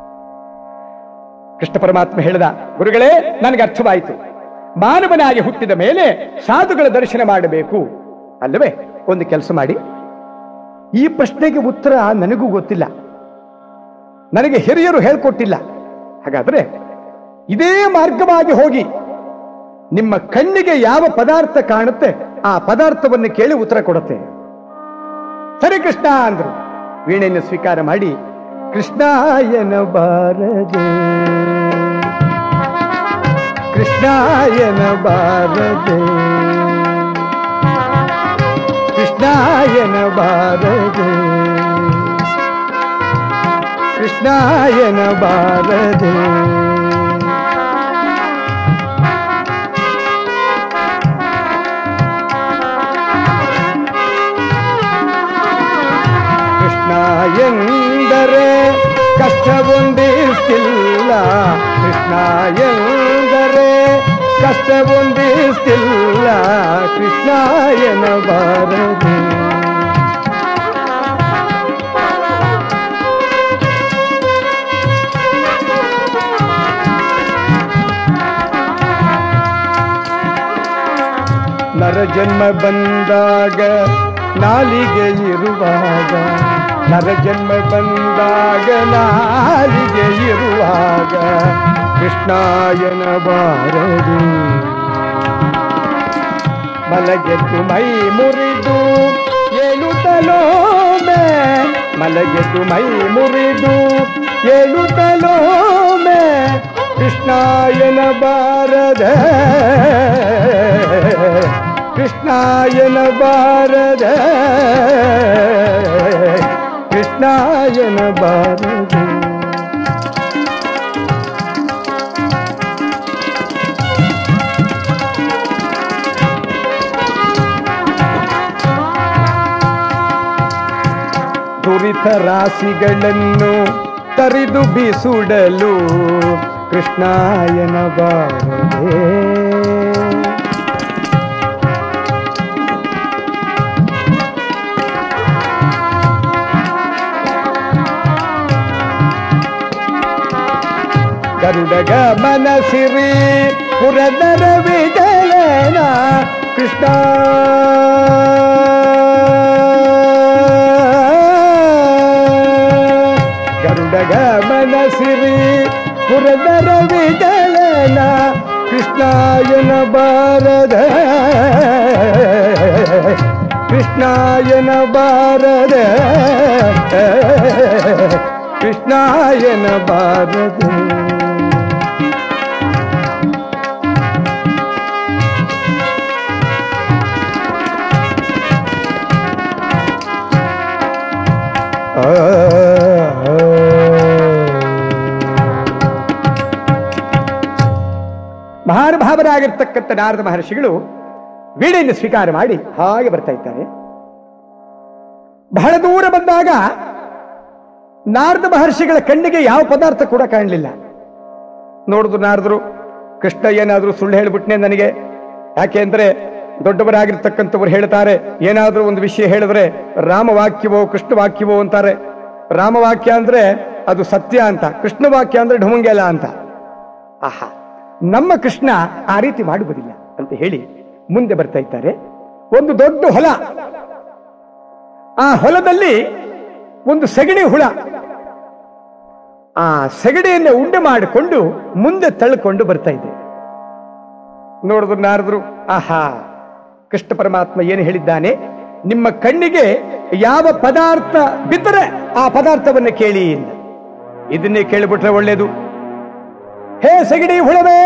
ಕೃಷ್ಣ ಪರಮಾತ್ಮ ಹೇಳಿದ, ಗುರುಗಳೇ ನನಗೆ ಅರ್ಥವಾಯಿತು, ಮಾನವನಾಗಿ ಹುಟ್ಟಿದ ಮೇಲೆ ಸಾಧುಗಳ ದರ್ಶನ ಮಾಡಬೇಕು ಅಲ್ಲವೇ? ಒಂದು ಕೆಲಸ ಮಾಡಿ, ಈ ಪ್ರಶ್ನೆಗೆ ಉತ್ತರ ನನಗೂ ಗೊತ್ತಿಲ್ಲ, ನನಗೆ ಹಿರಿಯರು ಹೇಳ್ಕೊಟ್ಟಿಲ್ಲ. ಹಾಗಾದ್ರೆ ಇದೇ ಮಾರ್ಗವಾಗಿ ಹೋಗಿ ನಿಮ್ಮ ಕಣ್ಣಿಗೆ ಯಾವ ಪದಾರ್ಥ ಕಾಣುತ್ತೆ ಆ ಪದಾರ್ಥವನ್ನು ಕೇಳಿ ಉತ್ತರ ಕೊಡುತ್ತೆ. ಸರಿ ಕೃಷ್ಣ ಅಂದ್ರು. ವೀಣೆಯನ್ನು ಸ್ವೀಕಾರ ಮಾಡಿ, ಕೃಷ್ಣಾಯನ ಬಾರದೆ ಕೃಷ್ಣಾಯನ ಬಾರದೆ ಕೃಷ್ಣಾಯನ ಬಾರದೆ ಕೃಷ್ಣಾಯನ ಬಾರದೆ ಎಂದರೆ ಕಷ್ಟವೊಂದಿಷ್ಟಿಲ್ಲ, ಕೃಷ್ಣ ಎಂದರೆ ಕಷ್ಟವೊಂದಿಷ್ಟಿಲ್ಲ, ಕೃಷ್ಣ ಎನ್ನಬಾರದು. ನರ ಜನ್ಮ ಬಂದಾಗ ನಾಲಿಗೆ ಇರುವಾಗ, ನರ ಜನ್ಮ ಬಂದಾಗ ನಾಲಿಗೆ ಇರುವಾಗ ಕೃಷ್ಣಾಯನ ಬಾರದು. ಮಲಗೆದ್ದು ಮೈ ಮುರಿದು ಏಳುತ್ತಲೋಮೆ, ಮಲಗೆದ್ದು ಮೈ ಮುರಿದು ಏಳುತ್ತಲೋಮೆ ಕೃಷ್ಣಾಯನ ಬಾರದೆ, ಕೃಷ್ಣಾಯನ ಬಾರದೆ, ಕೃಷ್ಣಾಯನ ಬಾರದೆ. ದುರಿತ ರಾಶಿಗಳನ್ನು ತರಿದು ಬಿಸುಡಲು ಕೃಷ್ಣಾಯನ ಬಾರದೆ, ಗರುಡಗ ಮನಸಿರಿ ಪುರದರ ವಿಜಯನ ಕೃಷ್ಣ, ಗರುಡಗ ಮನಸಿರಿ ಪುರದರ ವಿಜಯನ ಕೃಷ್ಣಾಯನ ಬಾರದೆ, ಕೃಷ್ಣಾಯನ ಬಾರದೆ, ಕೃಷ್ಣಾಯನ ಬಾರದೆ. ಮಹಾನುಭಾವರಾಗಿರ್ತಕ್ಕಂಥ ನಾರದ ಮಹರ್ಷಿಗಳು ವೀಣೆಯನ್ನು ಸ್ವೀಕಾರ ಮಾಡಿ ಹಾಗೆ ಬರ್ತಾ ಇದ್ದಾರೆ. ಬಹಳ ದೂರ ಬಂದಾಗ ನಾರದ ಮಹರ್ಷಿಗಳ ಕಣ್ಣಿಗೆ ಯಾವ ಪದಾರ್ಥ ಕೂಡ ಕಾಣಲಿಲ್ಲ. ನೋಡಿದ್ರು ನಾರದರು, ಕೃಷ್ಣ ಏನಾದರೂ ಸುಳ್ಳು ಹೇಳಿಬಿಟ್ನೆ ನನಗೆ, ಯಾಕೆ ಅಂದ್ರೆ ದೊಡ್ಡವರಾಗಿರ್ತಕ್ಕಂಥವ್ರು ಹೇಳ್ತಾರೆ, ಏನಾದರೂ ಒಂದು ವಿಷಯ ಹೇಳಿದ್ರೆ ರಾಮವಾಕ್ಯವೋ ಕೃಷ್ಣ ವಾಕ್ಯವೋ ಅಂತಾರೆ. ರಾಮವಾಕ್ಯ ಅಂದ್ರೆ ಅದು ಸತ್ಯ ಅಂತ, ಕೃಷ್ಣ ವಾಕ್ಯ ಅಂದ್ರೆ ಢುಮಂಗೆಲ ಅಂತ. ಆಹಾ, ನಮ್ಮ ಕೃಷ್ಣ ಆ ರೀತಿ ಮಾಡುವುದಿಲ್ಲ ಅಂತ ಹೇಳಿ ಮುಂದೆ ಬರ್ತಾ ಇದ್ದಾರೆ. ಒಂದು ದೊಡ್ಡ ಹೊಲ, ಆ ಹೊಲದಲ್ಲಿ ಒಂದು ಸಗಣಿ ಹುಳ ಆ ಸಗಣಿಯನ್ನು ಉಂಡೆ ಮಾಡಿಕೊಂಡು ಮುಂದೆ ತಳ್ಕೊಂಡು ಬರ್ತಾ ಇದೆ. ನೋಡಿದ್ರು ನಾರದ್ರು, ಆಹಾ, ಕೃಷ್ಣ ಪರಮಾತ್ಮ ಏನು ಹೇಳಿದ್ದಾನೆ, ನಿಮ್ಮ ಕಣ್ಣಿಗೆ ಯಾವ ಪದಾರ್ಥ ಬಿದ್ದರೆ ಆ ಪದಾರ್ಥವನ್ನು ಕೇಳಿ, ಇದನ್ನೇ ಕೇಳಿಬಿಟ್ರೆ ಒಳ್ಳೇದು. ಹೇ ಸಗಣಿ ಹುಳವೇ,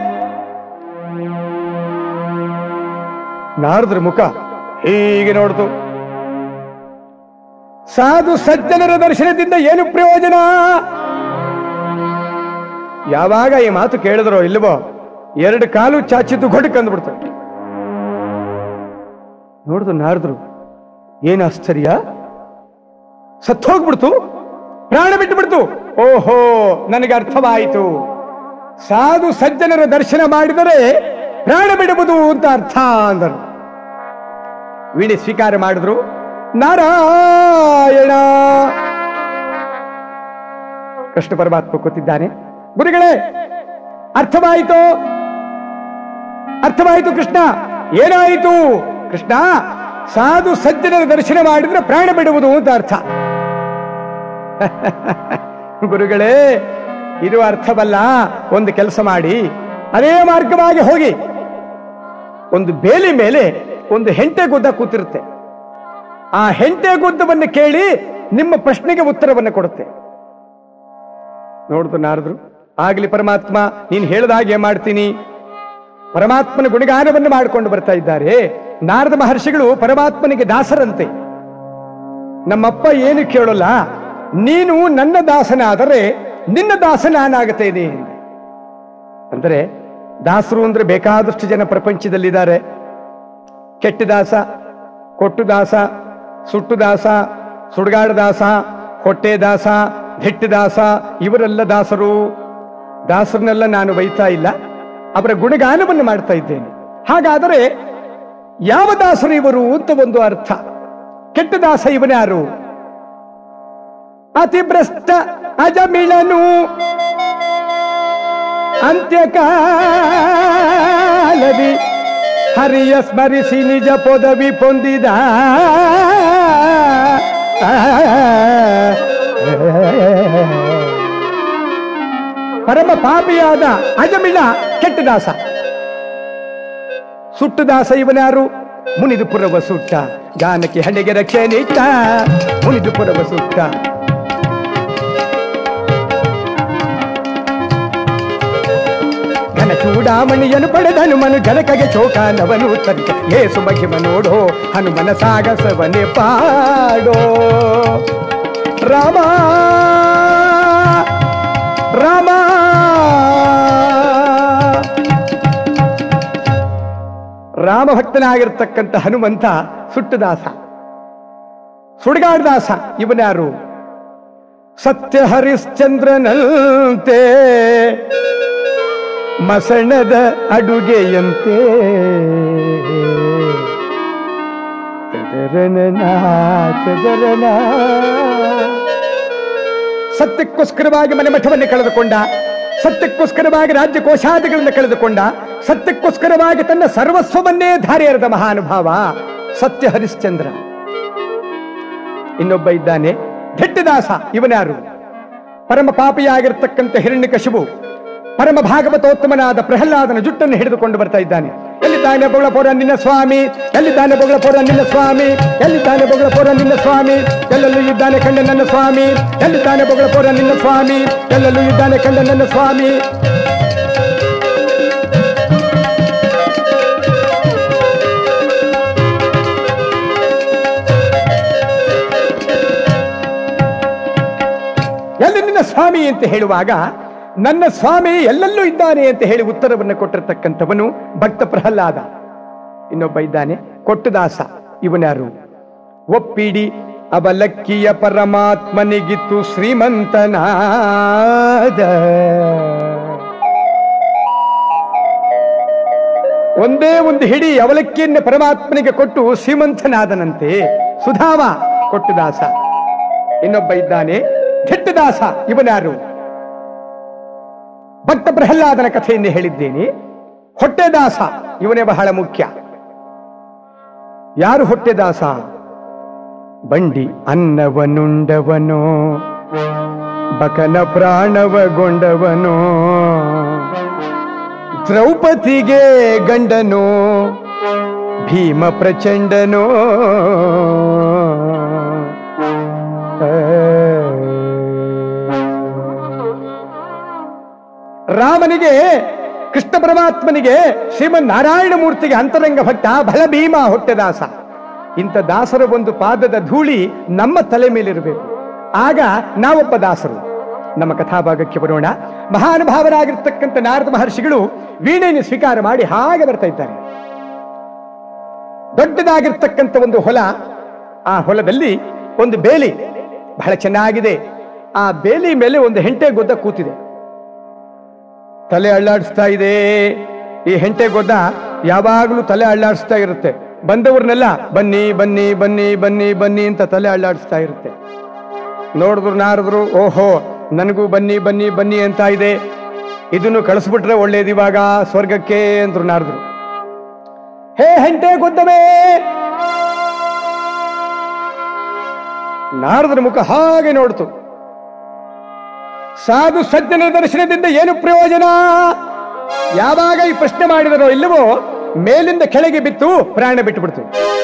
ನಾರದ್ರ ಮುಖ ಹೀಗೆ ನೋಡ್ತು. ಸಾಧು ಸಜ್ಜನರ ದರ್ಶನದಿಂದ ಏನು ಪ್ರಯೋಜನ? ಯಾವಾಗ ಈ ಮಾತು ಕೇಳಿದ್ರೋ ಇಲ್ಲವೋ ಎರಡು ಕಾಲು ಚಾಚಿದ್ದು ಗೊಡಕ್ ಅಂದ್ಬಿಡ್ತು. ನೋಡಿದ್ರು ನಾರದ್ರು, ಏನು ಆಶ್ಚರ್ಯ, ಸತ್ತೋಗ್ಬಿಡ್ತು, ಪ್ರಾಣ ಬಿಟ್ಟು ಬಿಡ್ತು. ಓಹೋ, ನನಗೆ ಅರ್ಥವಾಯಿತು, ಸಾಧು ಸಜ್ಜನರ ದರ್ಶನ ಮಾಡಿದರೆ ಪ್ರಾಣ ಬಿಡುವುದು ಅಂತ ಅರ್ಥ ಅಂದರು. ವೀಣೆ ಸ್ವೀಕಾರ ಮಾಡಿದ್ರು. ನಾರಾಯಣ. ಕೃಷ್ಣ ಪರಮಾತ್ಮ ಕೂತಿದ್ದಾನೆ. ಗುರುಗಳೇ, ಅರ್ಥವಾಯಿತು ಅರ್ಥವಾಯಿತು ಕೃಷ್ಣ. ಏನಾಯಿತು ಕೃಷ್ಣ? ಸಾಧು ಸಜ್ಜನರ ದರ್ಶನ ಮಾಡಿದ್ರೆ ಪ್ರಾಣ ಬಿಡುವುದು ಅಂತ ಅರ್ಥ. ಗುರುಗಳೇ, ಇದು ಅರ್ಥವಲ್ಲ. ಒಂದು ಕೆಲಸ ಮಾಡಿ, ಅದೇ ಮಾರ್ಗವಾಗಿ ಹೋಗಿ. ಒಂದು ಬೇಲಿ ಮೇಲೆ ಒಂದು ಹೆಂಟೆ ಗುದ್ದ ಕೂತಿರುತ್ತೆ. ಆ ಹೆಂಟೆ ಗುದ್ದವನ್ನು ಕೇಳಿ ನಿಮ್ಮ ಪ್ರಶ್ನೆಗೆ ಉತ್ತರವನ್ನು ಕೊಡುತ್ತೆ. ನೋಡಿದ್ರು ನಾರದ್ರು, ಆಗ್ಲಿ ಪರಮಾತ್ಮ, ನೀನು ಹೇಳಿದಾಗೆ ಮಾಡ್ತೀನಿ. ಪರಮಾತ್ಮನ ಗುಣಗಾನವನ್ನು ಮಾಡಿಕೊಂಡು ಬರ್ತಾ ಇದ್ದಾರೆ. ನಾರದ ಮಹರ್ಷಿಗಳು ಪರಮಾತ್ಮನಿಗೆ ದಾಸರಂತೆ. ನಮ್ಮಪ್ಪ ಏನು ಕೇಳೋಲ್ಲ, ನೀನು ನನ್ನ ದಾಸನಾದರೆ ನಿನ್ನ ದಾಸ ನಾನಾಗುತ್ತೇನೆ ಅಂದರೆ. ದಾಸರು ಅಂದ್ರೆ ಬೇಕಾದಷ್ಟು ಜನ ಪ್ರಪಂಚದಲ್ಲಿದ್ದಾರೆ. ಕೆಟ್ಟ ದಾಸ, ಕೊಟ್ಟು ದಾಸ, ಸುಟ್ಟು ದಾಸ, ಸುಡುಗಾಡ ದಾಸ, ಹೊಟ್ಟೆ ದಾಸ, ಧಿಟ್ಟ ದಾಸ, ಇವರೆಲ್ಲ ದಾಸರು. ದಾಸರನ್ನೆಲ್ಲ ನಾನು ಬೈತಾ ಇಲ್ಲ, ಅವರ ಗುಣಗಾನವನ್ನು ಮಾಡ್ತಾ ಇದ್ದೇನೆ. ಹಾಗಾದರೆ ಯಾವ ದಾಸರು ಇವರು ಅಂತ ಒಂದು ಅರ್ಥ. ಕೆಟ್ಟ ದಾಸ ಇವನ್ಯಾರು? ಅತಿಭ್ರಷ್ಟ ಅಜಮಿಳನು ಅಂತ್ಯಕಾಲದಿ ಹರಿಯ ಸ್ಮರಿಸಿ ನಿಜ ಪದವಿ ಪೊಂದಿದ ಪರಮ ಪಾಪಿಯಾದ ಅಜಮಿಳ ಕೆಟ್ಟ ದಾಸ. ಸುಟ್ಟು ದಾಸ ಇವನ್ಯಾರು? ಮುನಿದು ಪುರವ ಸುಟ್ಟ ಜಾನಕಿ ಹಣೆಗೆ ರಕ್ಷೆ ನಿಟ್ಟ. ಮುನಿದು ಪುರವ ಸುಟ್ಟ. ಘನ ಚೂಡಾಮಣಿಯನ್ನು ಪಡೆದ ಹನುಮನು ಜನಕಗೆ ಚೋಕಾನವನು ತರಿಕ. ಏಸು ಮಹಿಮ ನೋಡೋ ಹನುಮನ ಸಾಗಸವನೇ ಪಾಡೋ. ರಾಮ ರಾಮ ರಾಮಭಕ್ತನಾಗಿರ್ತಕ್ಕಂಥ ಹನುಮಂತ ಸುಟ್ಟುದಾಸ, ಸುಡುಗಾಡದಾಸ. ಇವನ್ಯಾರು? ಸತ್ಯ ಹರಿಶ್ಚಂದ್ರನಂತೆ ಮಸಣದ ಅಡುಗೆಯಂತೆ ಸತ್ಯಕ್ಕೋಸ್ಕರವಾಗಿ ಮನೆ ಮಠವನ್ನು ಕಳೆದುಕೊಂಡ, ಸತ್ಯಕ್ಕೋಸ್ಕರವಾಗಿ ರಾಜ್ಯ ಕೋಶಾದಿಗಳನ್ನು ಕಳೆದುಕೊಂಡ, ಸತ್ಯಕ್ಕೋಸ್ಕರವಾಗಿ ತನ್ನ ಸರ್ವಸ್ವವನ್ನೇ ಧಾರೆ ಎರೆದ ಮಹಾನುಭಾವ ಸತ್ಯ ಹರಿಶ್ಚಂದ್ರ. ಇನ್ನೊಬ್ಬ ಇದ್ದಾನೆ ಧಿಟ್ಟದಾಸ. ಇವನ್ಯಾರು? ಪರಮ ಪಾಪಿಯಾಗಿರ್ತಕ್ಕಂಥ ಹಿರಣ್ಯಕಶಿಪು ಪರಮ ಭಾಗವತೋತ್ತಮನಾದ ಪ್ರಹ್ಲಾದನ ಜುಟ್ಟನ್ನು ಹಿಡಿದುಕೊಂಡು ಬರ್ತಾ ಇದ್ದಾನೆ. ಎಲ್ಲಿದ್ದಾನೆ ಬೊಗಳಪುರ ನಿನ್ನ ಸ್ವಾಮಿ? ಎಲ್ಲಿದ್ದಾನೆ ಬೊಗಳಪುರ ನಿನ್ನ ಸ್ವಾಮಿ? ಎಲ್ಲಿದ್ದಾನೆ ಬೊಗಳಪುರ ನಿನ್ನ ಸ್ವಾಮಿ? ಎಲ್ಲೆಲ್ಲೂ ಇದ್ದಾನೆ ಕಂಡ ನನ್ನ ಸ್ವಾಮಿ. ಎಲ್ಲಿದ್ದಾನೆ ಬೊಗಳಪುರ ನಿನ್ನ ಸ್ವಾಮಿ? ಎಲ್ಲೆಲ್ಲೂ ಇದ್ದಾನೆ ಕಂಡ ನನ್ನ ಸ್ವಾಮಿ. ಎಲ್ಲಿ ನಿನ್ನ ಸ್ವಾಮಿ ಅಂತ ಹೇಳುವಾಗ, ನನ್ನ ಸ್ವಾಮಿ ಎಲ್ಲೆಲ್ಲೂ ಇದ್ದಾನೆ ಅಂತ ಹೇಳಿ ಉತ್ತರವನ್ನು ಕೊಟ್ಟಿರ್ತಕ್ಕಂಥವನು ಭಕ್ತ ಪ್ರಹ್ಲಾದ. ಇನ್ನೊಬ್ಬ ಇದ್ದಾನೆ ಕೊಟ್ಟುದಾಸ. ಇವನ್ಯಾರು? ಒಪ್ಪಿಡಿ ಅವಲಕ್ಕಿಯ ಪರಮಾತ್ಮನಿಗಿತ್ತು ಶ್ರೀಮಂತನಾದ. ಒಂದೇ ಒಂದು ಹಿಡಿ ಅವಲಕ್ಕಿಯನ್ನು ಪರಮಾತ್ಮನಿಗೆ ಕೊಟ್ಟು ಶ್ರೀಮಂತನಾದನಂತೆ ಸುಧಾಮ ಕೊಟ್ಟುದಾಸ. ಇನ್ನೊಬ್ಬ ಇದ್ದಾನೆ ಧಿಟ್ಟದಾಸ. ಇವನ್ಯಾರು? ಭಕ್ತ ಪ್ರಹ್ಲಾದನ ಕಥೆಯನ್ನು ಹೇಳಿದ್ದೇನೆ. ಹೊಟ್ಟೆದಾಸ ಇವನೇ ಬಹಳ ಮುಖ್ಯ. ಯಾರು ಹೊಟ್ಟೆದಾಸ? ಬಂಡಿ ಅನ್ನವನುಂಡವನೋ, ಬಕನ ಪ್ರಾಣವಗೊಂಡವನೋ, ದ್ರೌಪದಿಗೆ ಗಂಡನೋ, ಭೀಮ ಪ್ರಚಂಡನೋ, ರಾಮನಿಗೆ, ಕೃಷ್ಣ ಪರಮಾತ್ಮನಿಗೆ, ಶ್ರೀಮನ್ ನಾರಾಯಣ ಮೂರ್ತಿಗೆ ಅಂತರಂಗ ಭಕ್ತ ಬಲ ಭೀಮ ಹೊಟ್ಟೆದಾಸ. ಇಂಥ ದಾಸರ ಒಂದು ಪಾದದ ಧೂಳಿ ನಮ್ಮ ತಲೆ ಮೇಲಿರಬೇಕು. ಆಗ ನಾವೊಬ್ಬ ದಾಸರು. ನಮ್ಮ ಕಥಾಭಾಗಕ್ಕೆ ಬರೋಣ. ಮಹಾನುಭಾವರಾಗಿರ್ತಕ್ಕಂಥ ನಾರದ ಮಹರ್ಷಿಗಳು ವೀಣೆಯನ್ನು ಸ್ವೀಕಾರ ಮಾಡಿ ಹಾಗೆ ಬರ್ತಾ ಇದ್ದಾರೆ. ದೊಡ್ಡದಾಗಿರ್ತಕ್ಕಂಥ ಒಂದು ಹೊಲ. ಆ ಹೊಲದಲ್ಲಿ ಒಂದು ಬೇಲಿ ಬಹಳ ಚೆನ್ನಾಗಿದೆ. ಆ ಬೇಲಿ ಮೇಲೆ ಒಂದು ಹೆಂಟೆ ಗೊದ್ದ ಕೂತಿದೆ. ತಲೆ ಅಳ್ಳಾಡಿಸ್ತಾ ಇದೆ. ಈ ಹೆಂಟೆ ಗೊದ್ದ ಯಾವಾಗಲೂ ತಲೆ ಅಳ್ಳಾಡಿಸ್ತಾ ಇರುತ್ತೆ. ಬಂದವ್ರನ್ನೆಲ್ಲ ಬನ್ನಿ ಬನ್ನಿ ಬನ್ನಿ ಬನ್ನಿ ಬನ್ನಿ ಅಂತ ತಲೆ ಅಳ್ಳಾಡಿಸ್ತಾ ಇರುತ್ತೆ. ನೋಡಿದ್ರು ನಾರದ್ರು, ಓಹೋ ನನಗೂ ಬನ್ನಿ ಬನ್ನಿ ಬನ್ನಿ ಅಂತ ಇದೆ, ಇದನ್ನು ಕಳಿಸ್ಬಿಟ್ರೆ ಒಳ್ಳೇದು ಇವಾಗ ಸ್ವರ್ಗಕ್ಕೆ ಅಂದ್ರು ನಾರದ್ರು. ಹೇ ಹೆಂಟೆ ಗುದ್ದವೇ, ನಾರದರ ಮುಖ ಹಾಗೆ ನೋಡ್ತು. ಸಾಧು ಸಜ್ಜನ ದರ್ಶನದಿಂದ ಏನು ಪ್ರಯೋಜನ? ಯಾವಾಗ ಈ ಪ್ರಶ್ನೆ ಮಾಡಿದರೋ ಇಲ್ಲವೋ ಮೇಲಿಂದ ಕೆಳಗೆ ಬಿತ್ತು, ಪ್ರಾಣ ಬಿಟ್ಟು ಬಿಡ್ತು.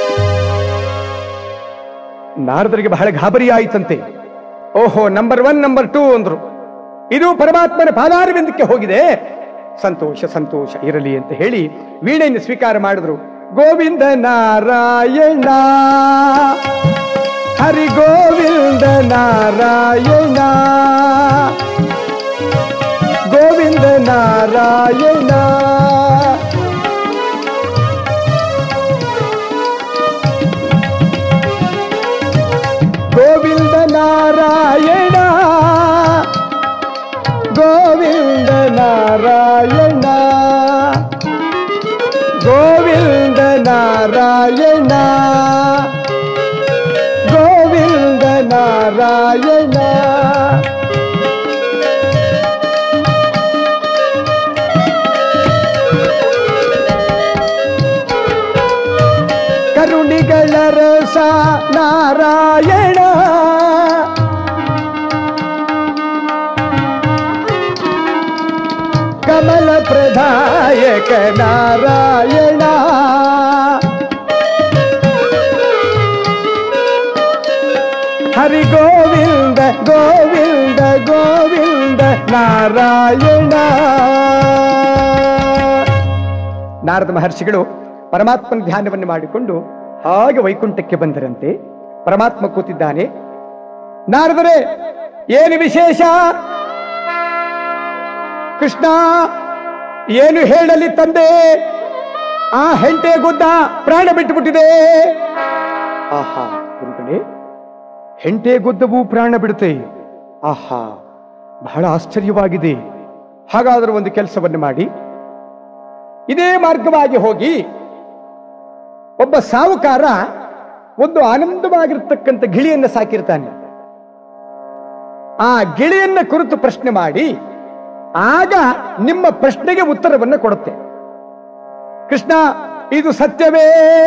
ನಾರದರಿಗೆ ಬಹಳ ಗಾಬರಿ ಆಯಿತಂತೆ. ಓಹೋ, ನಂಬರ್ 1 ನಂಬರ್ 2 ಅಂದ್ರು. ಇದು ಪರಮಾತ್ಮನ ಪಾದಾರವಿಂದಕ್ಕೆ ಹೋಗಿದೆ. ಸಂತೋಷ ಸಂತೋಷ ಇರಲಿ ಅಂತ ಹೇಳಿ ವೀಣೆಯನ್ನು ಸ್ವೀಕಾರ ಮಾಡಿದ್ರು. ಗೋವಿಂದ ನಾರಾಯಣ ಹರಿ ಗೋವಿಂದ ನಾರಾಯಣ ಗೋವಿಂದ ನಾರಾಯಣ ಗೋವಿಂದ ನಾರಾಯಣ ಗೋವಿಂದ ನಾರಾಯಣ ಗೋವಿಂದ ನಾರಾಯಣ ಗೋವಿಂದ ನಾರಾಯಣ. ಕರುಣಿಗಳ ರಸ ನಾರಾಯಣ ಕಮಲ ಪ್ರದಾಯಕ ನಾರಾಯಣ ಹರಿ ಗೋವಿಂದ ಗೋವಿಂದ ಗೋವಿಂದ ನಾರಾಯಣ. ನಾರದ ಮಹರ್ಷಿಗಳು ಪರಮಾತ್ಮನ ಧ್ಯಾನವನ್ನು ಮಾಡಿಕೊಂಡು ಹಾಗೆ ವೈಕುಂಠಕ್ಕೆ ಬಂದರಂತೆ. ಪರಮಾತ್ಮ ಕೂತಿದ್ದಾನೆ. ನಾರದರೆ, ಏನು ವಿಶೇಷ? ಕೃಷ್ಣ, ಏನು ಹೇಳಲಿ ತಂದೆ? ಆ ಹೆಂಟೆ ಗುದ್ದ ಪ್ರಾಣ ಬಿಟ್ಟುಬಿಟ್ಟಿದೆ. ಆಹಾ ಗುರುಗಳೇ, ಹೆಂಟೆ ಗುದ್ದವು ಪ್ರಾಣ ಬಿಡುತ್ತೆ? ಆಹಾ, ಬಹಳ ಆಶ್ಚರ್ಯವಾಗಿದೆ. ಹಾಗಾದರೂ ಒಂದು ಕೆಲಸವನ್ನು ಮಾಡಿ, ಇದೇ ಮಾರ್ಗವಾಗಿ ಹೋಗಿ ಒಬ್ಬ ಸಾಹುಕಾರ ಒಂದು ಆನಂದವಾಗಿರ್ತಕ್ಕಂಥ ಗಿಳಿಯನ್ನು ಸಾಕಿರ್ತಾನೆ. ಆ ಗಿಳಿಯನ್ನ ಕುರಿತು ಪ್ರಶ್ನೆ ಮಾಡಿ, ಆಗ ನಿಮ್ಮ ಪ್ರಶ್ನೆಗೆ ಉತ್ತರವನ್ನು ಕೊಡುತ್ತೆ. ಕೃಷ್ಣ, ಇದು ಸತ್ಯವೇ?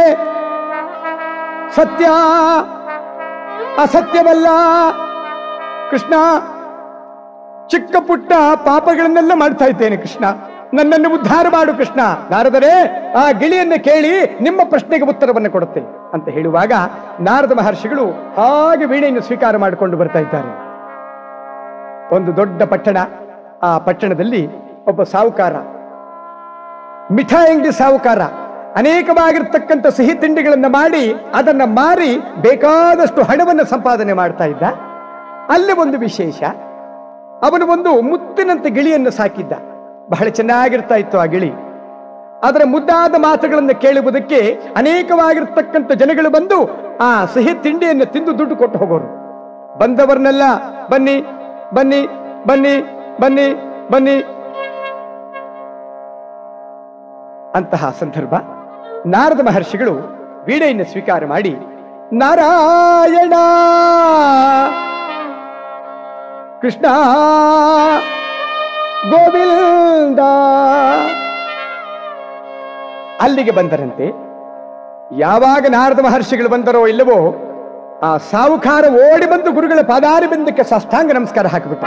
ಸತ್ಯ, ಅಸತ್ಯವಲ್ಲ. ಕೃಷ್ಣ, ಚಿಕ್ಕ ಪುಟ್ಟ ಪಾಪಗಳನ್ನೆಲ್ಲ ಮಾಡ್ತಾ ಇದ್ದೇನೆ ಕೃಷ್ಣ, ನನ್ನನ್ನು ಉದ್ಧಾರ ಮಾಡು ಕೃಷ್ಣ. ನಾರದರೆ, ಆ ಗಿಳಿಯನ್ನು ಕೇಳಿ ನಿಮ್ಮ ಪ್ರಶ್ನೆಗೆ ಉತ್ತರವನ್ನು ಕೊಡುತ್ತೆ ಅಂತ ಹೇಳುವಾಗ ನಾರದ ಮಹರ್ಷಿಗಳು ಹಾಗೆ ವೀಣೆಯನ್ನು ಸ್ವೀಕಾರ ಮಾಡಿಕೊಂಡು ಬರ್ತಾ ಇದ್ದಾರೆ. ಒಂದು ದೊಡ್ಡ ಪಟ್ಟಣ. ಆ ಪಟ್ಟಣದಲ್ಲಿ ಒಬ್ಬ ಸಾಹುಕಾರ, ಮಿಠಾಯಿ ಅಂಗಡಿ ಸಾಹುಕಾರ, ಅನೇಕವಾಗಿರ್ತಕ್ಕಂಥ ಸಿಹಿ ತಿಂಡಿಗಳನ್ನು ಮಾಡಿ ಅದನ್ನ ಮಾರಿ ಬೇಕಾದಷ್ಟು ಹಣವನ್ನು ಸಂಪಾದನೆ ಮಾಡ್ತಾ ಇದ್ದ. ಅಲ್ಲಿ ಒಂದು ವಿಶೇಷ, ಅವನು ಒಂದು ಮುತ್ತಿನಂತೆ ಗಿಳಿಯನ್ನು ಸಾಕಿದ್ದ. ಬಹಳ ಚೆನ್ನಾಗಿರ್ತಾ ಇತ್ತು ಆ ಗಿಳಿ. ಅದರ ಮುದ್ದಾದ ಮಾತುಗಳನ್ನು ಕೇಳುವುದಕ್ಕೆ ಅನೇಕವಾಗಿರ್ತಕ್ಕಂಥ ಜನಗಳು ಬಂದು ಆ ಸಿಹಿ ತಿಂಡಿಯನ್ನು ತಿಂದು ದುಡ್ಡು ಕೊಟ್ಟು ಹೋಗೋರು. ಬಂದವರನ್ನೆಲ್ಲ ಬನ್ನಿ ಬನ್ನಿ ಬನ್ನಿ ಬನ್ನಿ ಬನ್ನಿ ಅಂತಹ ಸಂದರ್ಭ. ನಾರದ ಮಹರ್ಷಿಗಳು ವೀಣೆಯನ್ನು ಸ್ವೀಕಾರ ಮಾಡಿ, ನಾರಾಯಣ ಕೃಷ್ಣ ಗೋವಿಂದ ಅಲ್ಲಿಗೆ ಬಂದರಂತೆ. ಯಾವಾಗ ನಾರದ ಮಹರ್ಷಿಗಳು ಬಂದರೋ ಇಲ್ಲವೋ ಆ ಸಾಹುಕಾರ ಓಡಿ ಬಂದು ಗುರುಗಳ ಪಾದಾರವಿಂದಕ್ಕೆ ಸಾಷ್ಟಾಂಗ ನಮಸ್ಕಾರ ಹಾಕಿಬಿಟ್ಟ.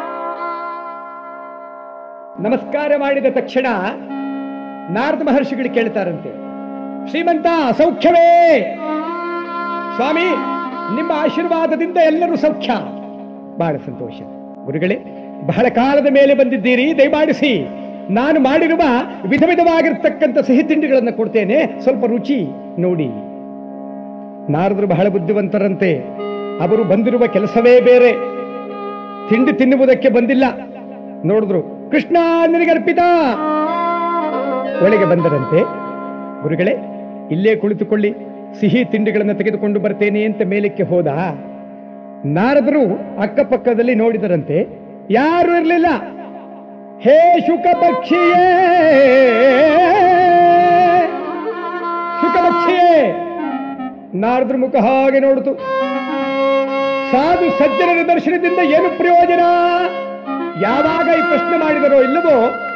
ನಮಸ್ಕಾರ ಮಾಡಿದ ತಕ್ಷಣ ನಾರದ ಮಹರ್ಷಿಗಳು ಕೇಳ್ತಾರಂತೆ, ಶ್ರೀಮಂತ ಸೌಖ್ಯವೇ? ಸ್ವಾಮಿ, ನಿಮ್ಮ ಆಶೀರ್ವಾದದಿಂದ ಎಲ್ಲರೂ ಸೌಖ್ಯ. ಬಹಳ ಸಂತೋಷ ಗುರುಗಳೇ, ಬಹಳ ಕಾಲದ ಮೇಲೆ ಬಂದಿದ್ದೀರಿ, ದಯಮಾಡಿಸಿ ನಾನು ಮಾಡಿರುವ ವಿಧ ವಿಧವಾಗಿರ್ತಕ್ಕಂಥ ಸಿಹಿ ತಿಂಡಿಗಳನ್ನು ಕೊಡ್ತೇನೆ, ಸ್ವಲ್ಪ ರುಚಿ ನೋಡಿ. ನಾರದರು ಬಹಳ ಬುದ್ಧಿವಂತರಂತೆ. ಅವರು ಬಂದಿರುವ ಕೆಲಸವೇ ಬೇರೆ, ತಿಂಡಿ ತಿನ್ನುವುದಕ್ಕೆ ಬಂದಿಲ್ಲ. ನೋಡಿದ್ರು, ಕೃಷ್ಣ ನಿನಗರ್ಪಿತ. ಒಳಗೆ ಬಂದರಂತೆ. ಗುರುಗಳೇ, ಇಲ್ಲೇ ಕುಳಿತುಕೊಳ್ಳಿ, ಸಿಹಿ ತಿಂಡಿಗಳನ್ನು ತೆಗೆದುಕೊಂಡು ಬರ್ತೇನೆ ಅಂತ ಮೇಲಕ್ಕೆ ಹೋದ. ನಾರದರು ಅಕ್ಕಪಕ್ಕದಲ್ಲಿ ನೋಡಿದರಂತೆ, ಯಾರು ಇರಲಿಲ್ಲ. ಹೇ ಶುಕ ಪಕ್ಷಿಯೇ, ಶುಕ ಇಚ್ಛೆಯೇ? ನಾರದ್ರ ಮುಖ ಹಾಗೆ ನೋಡಿತು. ಸಾಧು ಸಜ್ಜನರ ದರ್ಶನದಿಂದ ಏನು ಪ್ರಯೋಜನ? ಯಾವಾಗ ಈ ಪ್ರಶ್ನೆ ಮಾಡಿದರೋ ಇಲ್ಲವೋ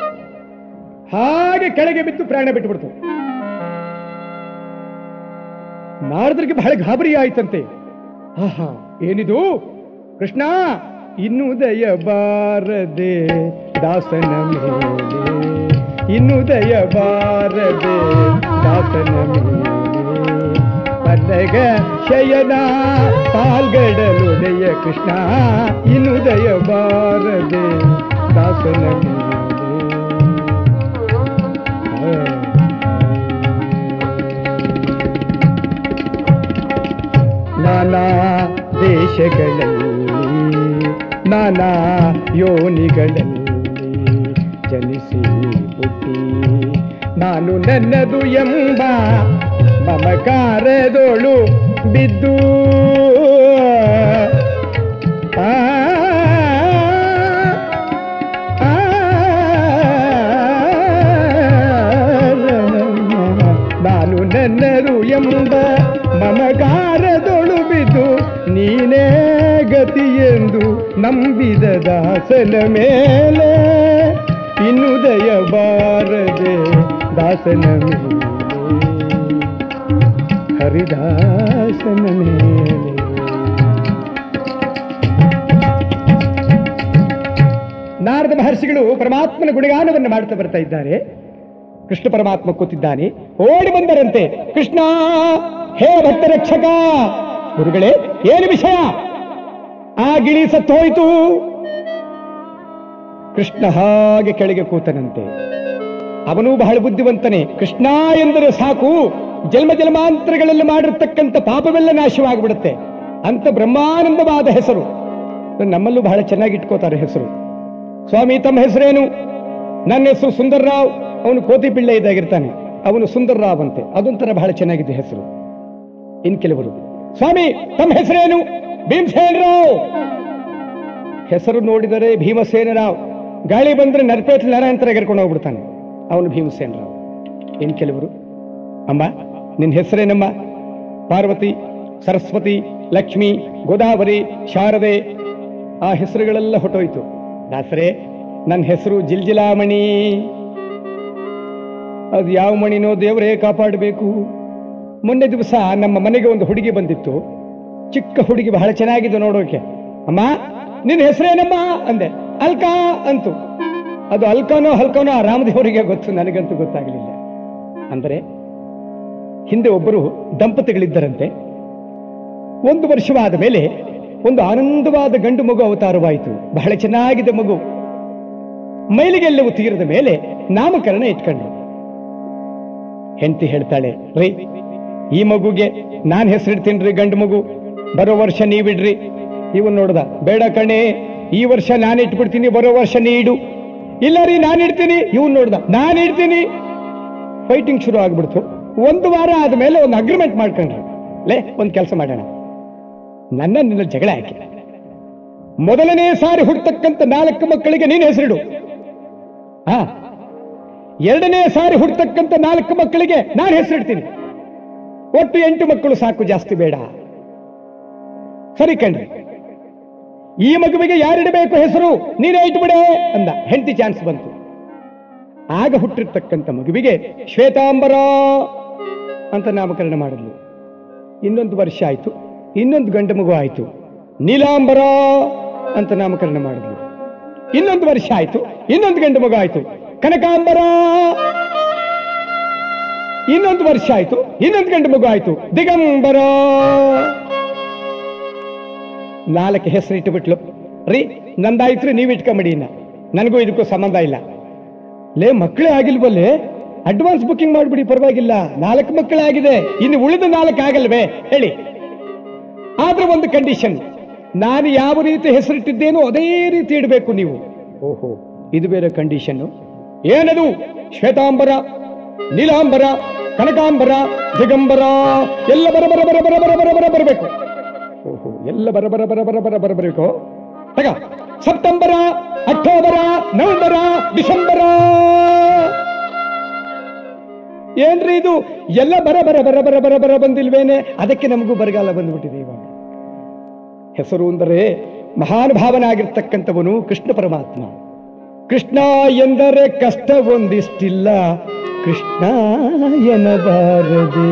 ಹಾಗೆ ಕೆಳಗೆ ಬಿದ್ದು ಪ್ರಾಣ ಬಿಟ್ಟುಬಿಡ್ತು. ನಾರದರಿಗೆ ಬಹಳ ಗಾಬರಿ ಆಯ್ತಂತೆ. ಆಹಾ, ಏನಿದು ಕೃಷ್ಣ, ಇನ್ನು ದಯ ಬಾರದೆ ದಾಸನ ಮೇಲೆ, ಇನ್ನು ದಯ ಬಾರದೆ ದಾಸನ ಮೇಲೆ, ಪಲ್ಲಗ ಶಯನ ಪಾಲ್ಗಡಲುದಯ ಕೃಷ್ಣ, ಇನ್ನು ದಯ ಬಾರದೆ ದಾಸನ ಮೇಲೆ. ನಾನಾ ದೇಶಗಳಲ್ಲಿ ನಾನಾ ಯೋನಿಗಳಲ್ಲಿ ಜನಿಸಿ ಹುಟ್ಟಿ ನಾನು ನನ್ನದು ಎಂಬ ಮಮಕಾರದೋಳು ಬಿದ್ದು ನಾನು ನನ್ನದು ಎಂಬ ಮಮಕಾರದೊಳು ಬಿದ್ದು ನೀನೇ ಗತಿ ಎಂದು ನಂಬಿದ ದಾಸನ ಮೇಲೆ, ಇನ್ನು ದಯ ಬಾರದೆ ದಾಸನ ಮೇಲೆ, ಹರಿದಾಸನ ಮೇಲೆ. ನಾರದ ಮಹರ್ಷಿಗಳು ಪರಮಾತ್ಮನ ಗುಣಗಾನವನ್ನು ಮಾಡುತ್ತಾ ಬರ್ತಾ ಇದ್ದಾರೆ. ಕೃಷ್ಣ ಪರಮಾತ್ಮ ಕೂತಿದ್ದಾನೆ. ಓಡಿ ಬಂದರಂತೆ. ಕೃಷ್ಣ, ಹೇ ಭಕ್ತ ರಕ್ಷಕ, ಗುರುಗಳೇ ಏನು ವಿಷಯ? ಆ ಗಿಳಿ ಸತ್ತು ಹೋಯಿತು. ಕೃಷ್ಣ ಹಾಗೆ ಕೆಳಗೆ ಕೂತನಂತೆ. ಅವನು ಬಹಳ ಬುದ್ಧಿವಂತನೇ. ಕೃಷ್ಣ ಎಂದರೆ ಸಾಕು, ಜನ್ಮ ಜನ್ಮಾಂತರಗಳಲ್ಲಿ ಮಾಡಿರ್ತಕ್ಕಂಥ ಪಾಪವೆಲ್ಲ ನಾಶವಾಗಿಬಿಡುತ್ತೆ ಅಂತ ಬ್ರಹ್ಮಾನಂದವಾದ ಹೆಸರು. ನಮ್ಮಲ್ಲೂ ಬಹಳ ಚೆನ್ನಾಗಿ ಇಟ್ಕೋತಾರೆ ಹೆಸರು. ಸ್ವಾಮಿ, ತಮ್ಮ ಹೆಸರೇನು? ನನ್ನ ಹೆಸರು ಸುಂದರ್ರಾವ್. ಅವನು ಕೋತಿ ಪಿಳ್ಳೆ ಇದ್ದಾಗಿರ್ತಾನೆ, ಅವನು ಸುಂದರ್ರಾವ್ ಅಂತೆ. ಅದೊಂಥರ ಬಹಳ ಚೆನ್ನಾಗಿದೆ ಹೆಸರು. ಇನ್ ಕೆಲವರು, ಸ್ವಾಮಿ ತಮ್ಮ ಹೆಸರೇನು? ಭೀಮಸೇನ ರಾವ್. ಹೆಸರು ನೋಡಿದರೆ ಭೀಮಸೇನ ರಾವ್. ಗಾಳಿ ಬಂದ್ರೆ ನರಪೇಟ್ ನಾರಾಯಣತರ ಎಗರ್ಕೊಂಡು ಹೋಗ್ಬಿಡ್ತಾನೆ, ಅವನು ಭೀಮಸೇನ ರಾವ್. ಇನ್ ಕೆಲವರು, ಅಮ್ಮ ನಿನ್ನ ಹೆಸರೇನಮ್ಮ? ಪಾರ್ವತಿ, ಸರಸ್ವತಿ, ಲಕ್ಷ್ಮಿ, ಗೋದಾವರಿ, ಶಾರದೆ. ಆ ಹೆಸರುಗಳೆಲ್ಲ ಹೊಟ್ಟೋಯ್ತು. ದಾಸರೇ, ನನ್ನ ಹೆಸರು ಜಿಲ್ಜಿಲಾಮಣಿ. ಅದು ಯಾವ ಮಣಿನೋ ದೇವರೇ ಕಾಪಾಡಬೇಕು. ಮೊನ್ನೆ ದಿವಸ ನಮ್ಮ ಮನೆಗೆ ಒಂದು ಹುಡುಗಿ ಬಂದಿತ್ತು. ಚಿಕ್ಕ ಹುಡುಗಿ, ಬಹಳ ಚೆನ್ನಾಗಿದೆ ನೋಡೋಕೆ. ಅಮ್ಮ ನಿನ್ನ ಹೆಸರೇನಮ್ಮ ಅಂದೆ. ಅಲ್ಕಾ ಅಂತು. ಅದು ಅಲ್ಕಾನೋ ಹಲ್ಕಾನೋ ಆ ರಾಮದೇವರಿಗೆ ಗೊತ್ತು, ನನಗಂತೂ ಗೊತ್ತಾಗಲಿಲ್ಲ. ಅಂದರೆ ಹಿಂದೆ ಒಬ್ಬರು ದಂಪತಿಗಳಿದ್ದರಂತೆ. 1 ವರ್ಷವಾದ ಮೇಲೆ ಒಂದು ಆನಂದವಾದ ಗಂಡು ಮಗು ಅವತಾರವಾಯಿತು. ಬಹಳ ಚೆನ್ನಾಗಿದೆ ಮಗು. ಮೈಲಿಗೆಲ್ಲವೂ ತೀರದ ಮೇಲೆ ನಾಮಕರಣ ಇಟ್ಕೊಂಡ್ರು. ಹೆಂಡತಿ ಹೇಳ್ತಾಳೆ, ರೀ ಈ ಮಗುಗೆ ನಾನು ಹೆಸರಿಡ್ತೀನಿ, ಗಂಡು ಮಗು, ಬರೋ ವರ್ಷ ನೀವಿಡ್ರಿ. ಇವನ್ ನೋಡ್ದ, ಬೇಡ ಕಣೆ, ಈ ವರ್ಷ ನಾನು ಇಟ್ಬಿಡ್ತೀನಿ, ಬರೋ ವರ್ಷ ನೀ ಇಡು. ಇಲ್ಲ ರೀ ನಾನು ಇಡ್ತೀನಿ. ಇವನ್ ನೋಡ್ದ, ನಾನು ಇಡ್ತೀನಿ. ಫೈಟಿಂಗ್ ಶುರು ಆಗ್ಬಿಡ್ತು. 1 ವಾರ ಆದ್ಮೇಲೆ ಒಂದು ಅಗ್ರಿಮೆಂಟ್ ಮಾಡ್ಕೊಂಡ್ರು. ಲೇ, ಒಂದು ಕೆಲಸ ಮಾಡೋಣ, ನಿನ್ನ ಜಗಳ ಹಾಕಿ ಮೊದಲನೇ ಸಾರಿ ಹುಡ್ತಕ್ಕಂಥ 4 ಮಕ್ಕಳಿಗೆ ನೀನು ಹೆಸರಿಡು. 2ನೇ ಸಾರಿ ಹುಡ್ತಕ್ಕಂಥ 4 ಮಕ್ಕಳಿಗೆ ನಾನು ಹೆಸರಿಡ್ತೀನಿ. ಒಟ್ಟು 8 ಮಕ್ಕಳು ಸಾಕು, ಜಾಸ್ತಿ ಬೇಡ. ಸರಿ ಕಣ್ರಿ, ಈ ಮಗುವಿಗೆ ಯಾರಿಡಬೇಕು ಹೆಸರು? ನೀನೇ ಇಟ್ಬಿಡೆ ಅಂದ. ಹೆಂಡತಿ ಚಾನ್ಸ್ ಬಂತು. ಆಗ ಹುಟ್ಟಿರ್ತಕ್ಕಂಥ ಮಗುವಿಗೆ ಶ್ವೇತಾಂಬರ ಅಂತ ನಾಮಕರಣ ಮಾಡಿದ್ಲು. 1 ವರ್ಷ ಆಯ್ತು, ಇನ್ನೊಂದು ಗಂಡು ಮಗು ಆಯ್ತು. ನೀಲಾಂಬರ ಅಂತ ನಾಮಕರಣ ಮಾಡಿದ್ಲು. 1 ವರ್ಷ ಆಯ್ತು, ಇನ್ನೊಂದು ಗಂಡು ಮಗು ಆಯ್ತು. ಕನಕಾಂಬರ. 1 ವರ್ಷ ಆಯ್ತು, ಇನ್ನೊಂದು ಗಂಡು ಮಗು ಆಯ್ತು. ದಿಗಂಬರ. 4 ಹೆಸರು ಇಟ್ಟುಬಿಟ್ಲು. ರೀ ನಂದಾಯ್ತು, ನೀವು ಇಟ್ಕೊಂಬಿಡಿ, ನನಗೂ ಇದಕ್ಕೂ ಸಂಬಂಧ ಇಲ್ಲ. ಲೇ, ಮಕ್ಕಳೇ ಆಗಿಲ್ವಲ್ಲೇ, ಅಡ್ವಾನ್ಸ್ ಬುಕಿಂಗ್ ಮಾಡ್ಬಿಡಿ, ಪರವಾಗಿಲ್ಲ. 4 ಮಕ್ಕಳೇ ಆಗಿದೆ, ಇನ್ನು ಉಳಿದ 4 ಆಗಲ್ವೇ ಹೇಳಿ. ಆದ್ರೆ ಒಂದು ಕಂಡೀಷನ್, ನಾನು ಯಾವ ರೀತಿ ಹೆಸರಿಟ್ಟಿದ್ದೇನೋ ಅದೇ ರೀತಿ ಇಡಬೇಕು ನೀವು. ಓಹೋ, ಇದು ಬೇರೆ ಕಂಡೀಷನ್. ಏನದು? ಶ್ವೇತಾಂಬರ, ನೀಲಾಂಬರ, ಕನಕಾಂಬರ, ದಿಗಂಬರ ಎಲ್ಲ ಬರಬೇಕು. ಓಹೋ, ಎಲ್ಲ ಬರಬೇಕು. ತಗ, ಸೆಪ್ಟೆಂಬರ, ಅಕ್ಟೋಬರ, ನವೆಂಬರ, ಡಿಸೆಂಬರ ಏನ್ರಿ ಇದು ಎಲ್ಲ ಬರ ಬರ ಬರ ಬರ ಬರ ಬರ ಬಂದಿಲ್ವೇನೆ? ಅದಕ್ಕೆ ನಮಗೂ ಬರಗಾಲ ಬಂದ್ಬಿಟ್ಟಿದೆ ಇವಾಗ. ಹೆಸರು ಅಂದರೆ ಮಹಾನುಭಾವನಾಗಿರ್ತಕ್ಕಂಥವನು ಕೃಷ್ಣ ಪರಮಾತ್ಮ. ಕೃಷ್ಣ ಎಂದರೆ ಕಷ್ಟ ಒಂದಿಷ್ಟಿಲ್ಲ, ಕೃಷ್ಣ ಎನ್ನಬಾರದೆ.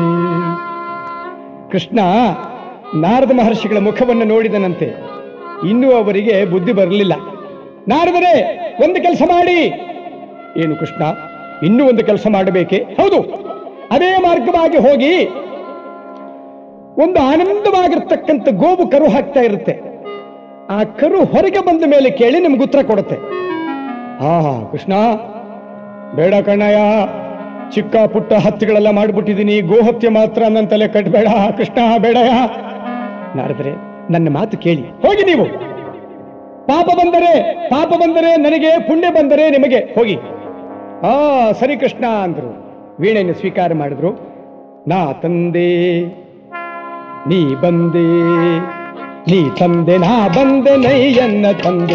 ಕೃಷ್ಣ ನಾರದ ಮಹರ್ಷಿಗಳ ಮುಖವನ್ನು ನೋಡಿದನಂತೆ. ಇನ್ನೂ ಅವರಿಗೆ ಬುದ್ಧಿ ಬರಲಿಲ್ಲ. ನಾರದರೇ, ಒಂದು ಕೆಲಸ ಮಾಡಿ. ಏನು ಕೃಷ್ಣ, ಇನ್ನೂ ಒಂದು ಕೆಲಸ ಮಾಡಬೇಕೆ? ಹೌದು, ಅದೇ ಮಾರ್ಗವಾಗಿ ಹೋಗಿ ಒಂದು ಆನಂದವಾಗಿರ್ತಕ್ಕಂಥ ಗೋವು ಕರು ಹಾಕ್ತಾ ಇರುತ್ತೆ. ಆ ಕರು ಹೊರಗೆ ಬಂದ ಮೇಲೆ ಕೇಳಿ ನಿಮ್ಗೆ ಉತ್ತರ ಕೊಡುತ್ತೆ. ಹಾ ಕೃಷ್ಣ, ಬೇಡ ಕಣ್ಣಯ್ಯ, ಚಿಕ್ಕ ಪುಟ್ಟ ಹತ್ಯೆಗಳೆಲ್ಲ ಮಾಡ್ಬಿಟ್ಟಿದ್ದೀನಿ, ಗೋಹತ್ಯೆ ಮಾತ್ರ ನನ್ನ ತಲೆ ಕಟ್ಟಬೇಡ ಕೃಷ್ಣ, ಬೇಡಯ್ಯ. ನಾರದ್ರೆ, ನನ್ನ ಮಾತು ಕೇಳಿ, ಹೋಗಿ ನೀವು. ಪಾಪ ಬಂದರೆ ನನಗೆ, ಪುಣ್ಯ ಬಂದರೆ ನಿಮಗೆ, ಹೋಗಿ. ಸರಿ ಕೃಷ್ಣ ಅಂದ್ರು. ವೀಣೆಯನ್ನು ಸ್ವೀಕಾರ ಮಾಡಿದ್ರು. ನಾ ತಂದೆ ನೀ ಬಂದೆ, ನೀ ತಂದೆ ನಾ ಬಂದೆ, ನೈಯನ್ನ ತಂದೆ.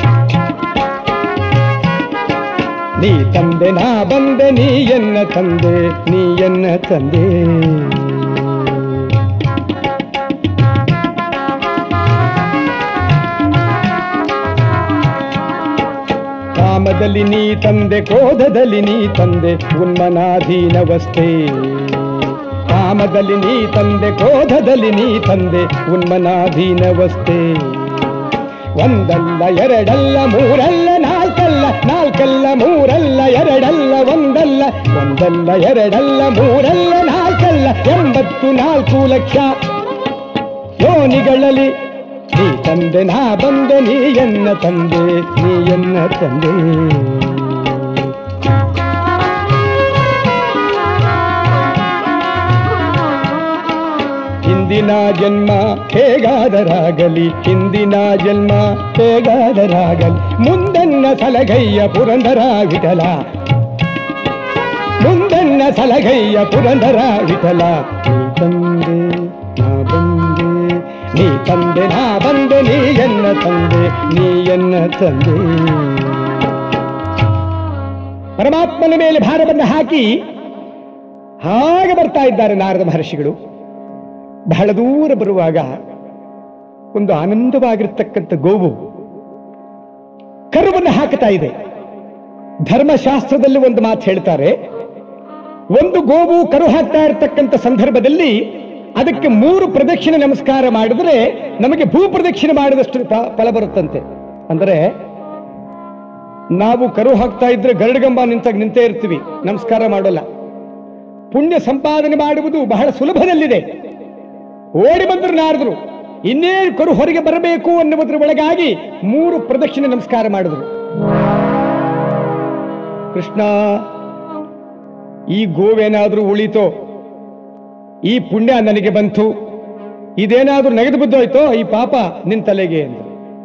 ನೀ ತಂದೆ ನಾ ಬಂದೆ, ನೀ ಎನ್ನ ತಂದೆ, ನೀ ಎನ್ನ ತಂದೆ. ಕಾಮದಲ್ಲಿ ನೀ ತಂದೆ, ಕ್ರೋಧದಲ್ಲಿ ನೀ ತಂದೆ, ಉನ್ಮನಾಧೀನವಸ್ಥೆ. ಕಾಮದಲ್ಲಿ ನೀ ತಂದೆ, ಕ್ರೋಧದಲ್ಲಿ ನೀ ತಂದೆ, ಉನ್ಮನಾಧೀನವಸ್ಥೆ. ಒಂದಲ್ಲ ಎರಡಲ್ಲ ಮೂರಲ್ಲ ನಾಲ್ಕಲ್ಲ, ನಾಲ್ಕಲ್ಲ ಮೂರಲ್ಲ ಎರಡಲ್ಲ ಒಂದಲ್ಲ, ಒಂದಲ್ಲ ಎರಡಲ್ಲ ಮೂರಲ್ಲ ನಾಲ್ಕಲ್ಲ 84 ಲಕ್ಷ ಯೋನಿಗಳಲ್ಲಿ ನೀ ತಂದೆ ನಾ ಬಂದೆ, ನೀ ಎನ್ನ ತಂದೆ, ನೀ ಎನ್ನ ತಂದೆ. ಹಿಂದಿನ ಜನ್ಮ ಹೇಗಾದರಾಗಲಿ, ಹಿಂದಿನ ಜನ್ಮ ಹೇಗಾದರಾಗಲಿ, ಮುಂದನ್ನ ಸಲಗಯ್ಯ ಪುರಂದರ ವಿಠಲ, ಮುಂದನ್ನ ಸಲಗಯ್ಯ ಪುರಂದರ ವಿಠಲ. ನೀ ತಂದೆ ನಾ ಬಂದೆ, ನೀ ಎನ್ನ ತಂದೆ, ನೀ ಎನ್ನ ತಂದೆ. ಪರಮಾತ್ಮನ ಮೇಲೆ ಭಾರವನ್ನು ಹಾಕಿ ಹಾಗೆ ಬರ್ತಾ ಇದ್ದಾರೆ ನಾರದ ಮಹರ್ಷಿಗಳು. ಬಹಳ ದೂರ ಬರುವಾಗ ಒಂದು ಆನಂದವಾಗಿರ್ತಕ್ಕಂಥ ಗೋವು ಕರುವನ್ನು ಹಾಕ್ತಾ ಇದೆ. ಧರ್ಮಶಾಸ್ತ್ರದಲ್ಲಿ ಒಂದು ಮಾತು ಹೇಳ್ತಾರೆ, ಒಂದು ಗೋವು ಕರು ಹಾಕ್ತಾ ಇರತಕ್ಕಂಥ ಸಂದರ್ಭದಲ್ಲಿ ಅದಕ್ಕೆ 3 ಪ್ರದಕ್ಷಿಣೆ ನಮಸ್ಕಾರ ಮಾಡಿದ್ರೆ ನಮಗೆ ಭೂ ಪ್ರದಕ್ಷಿಣೆ ಮಾಡಿದಷ್ಟು ಫಲ ಬರುತ್ತಂತೆ. ಅಂದರೆ ನಾವು ಕರು ಹಾಕ್ತಾ ಇದ್ರೆ ಗರುಡಗಂಬ ನಿಂತೇ ಇರ್ತೀವಿ, ನಮಸ್ಕಾರ ಮಾಡೋಲ್ಲ. ಪುಣ್ಯ ಸಂಪಾದನೆ ಮಾಡುವುದು ಬಹಳ ಸುಲಭದಲ್ಲಿದೆ. ಓಡಿ ಬಂದರು ನಾರದರು, ಇನ್ನೇನು ಕರು ಹೊರಗೆ ಬರಬೇಕು ಅನ್ನುವುದರ ಒಳಗಾಗಿ 3 ಪ್ರದಕ್ಷಿಣೆ ನಮಸ್ಕಾರ ಮಾಡಿದ್ರು. ಕೃಷ್ಣ, ಈ ಗೋವೇನಾದ್ರೂ ಉಳಿತೋ, ಈ ಪುಣ್ಯ ನನಗೆ ಬಂತು, ಇದೇನಾದ್ರೂ ನೆಗೆದು ಬಿದ್ದೋಯ್ತೋ ಈ ಪಾಪ ನಿನ್ ತಲೆಗೆ ಎಂದು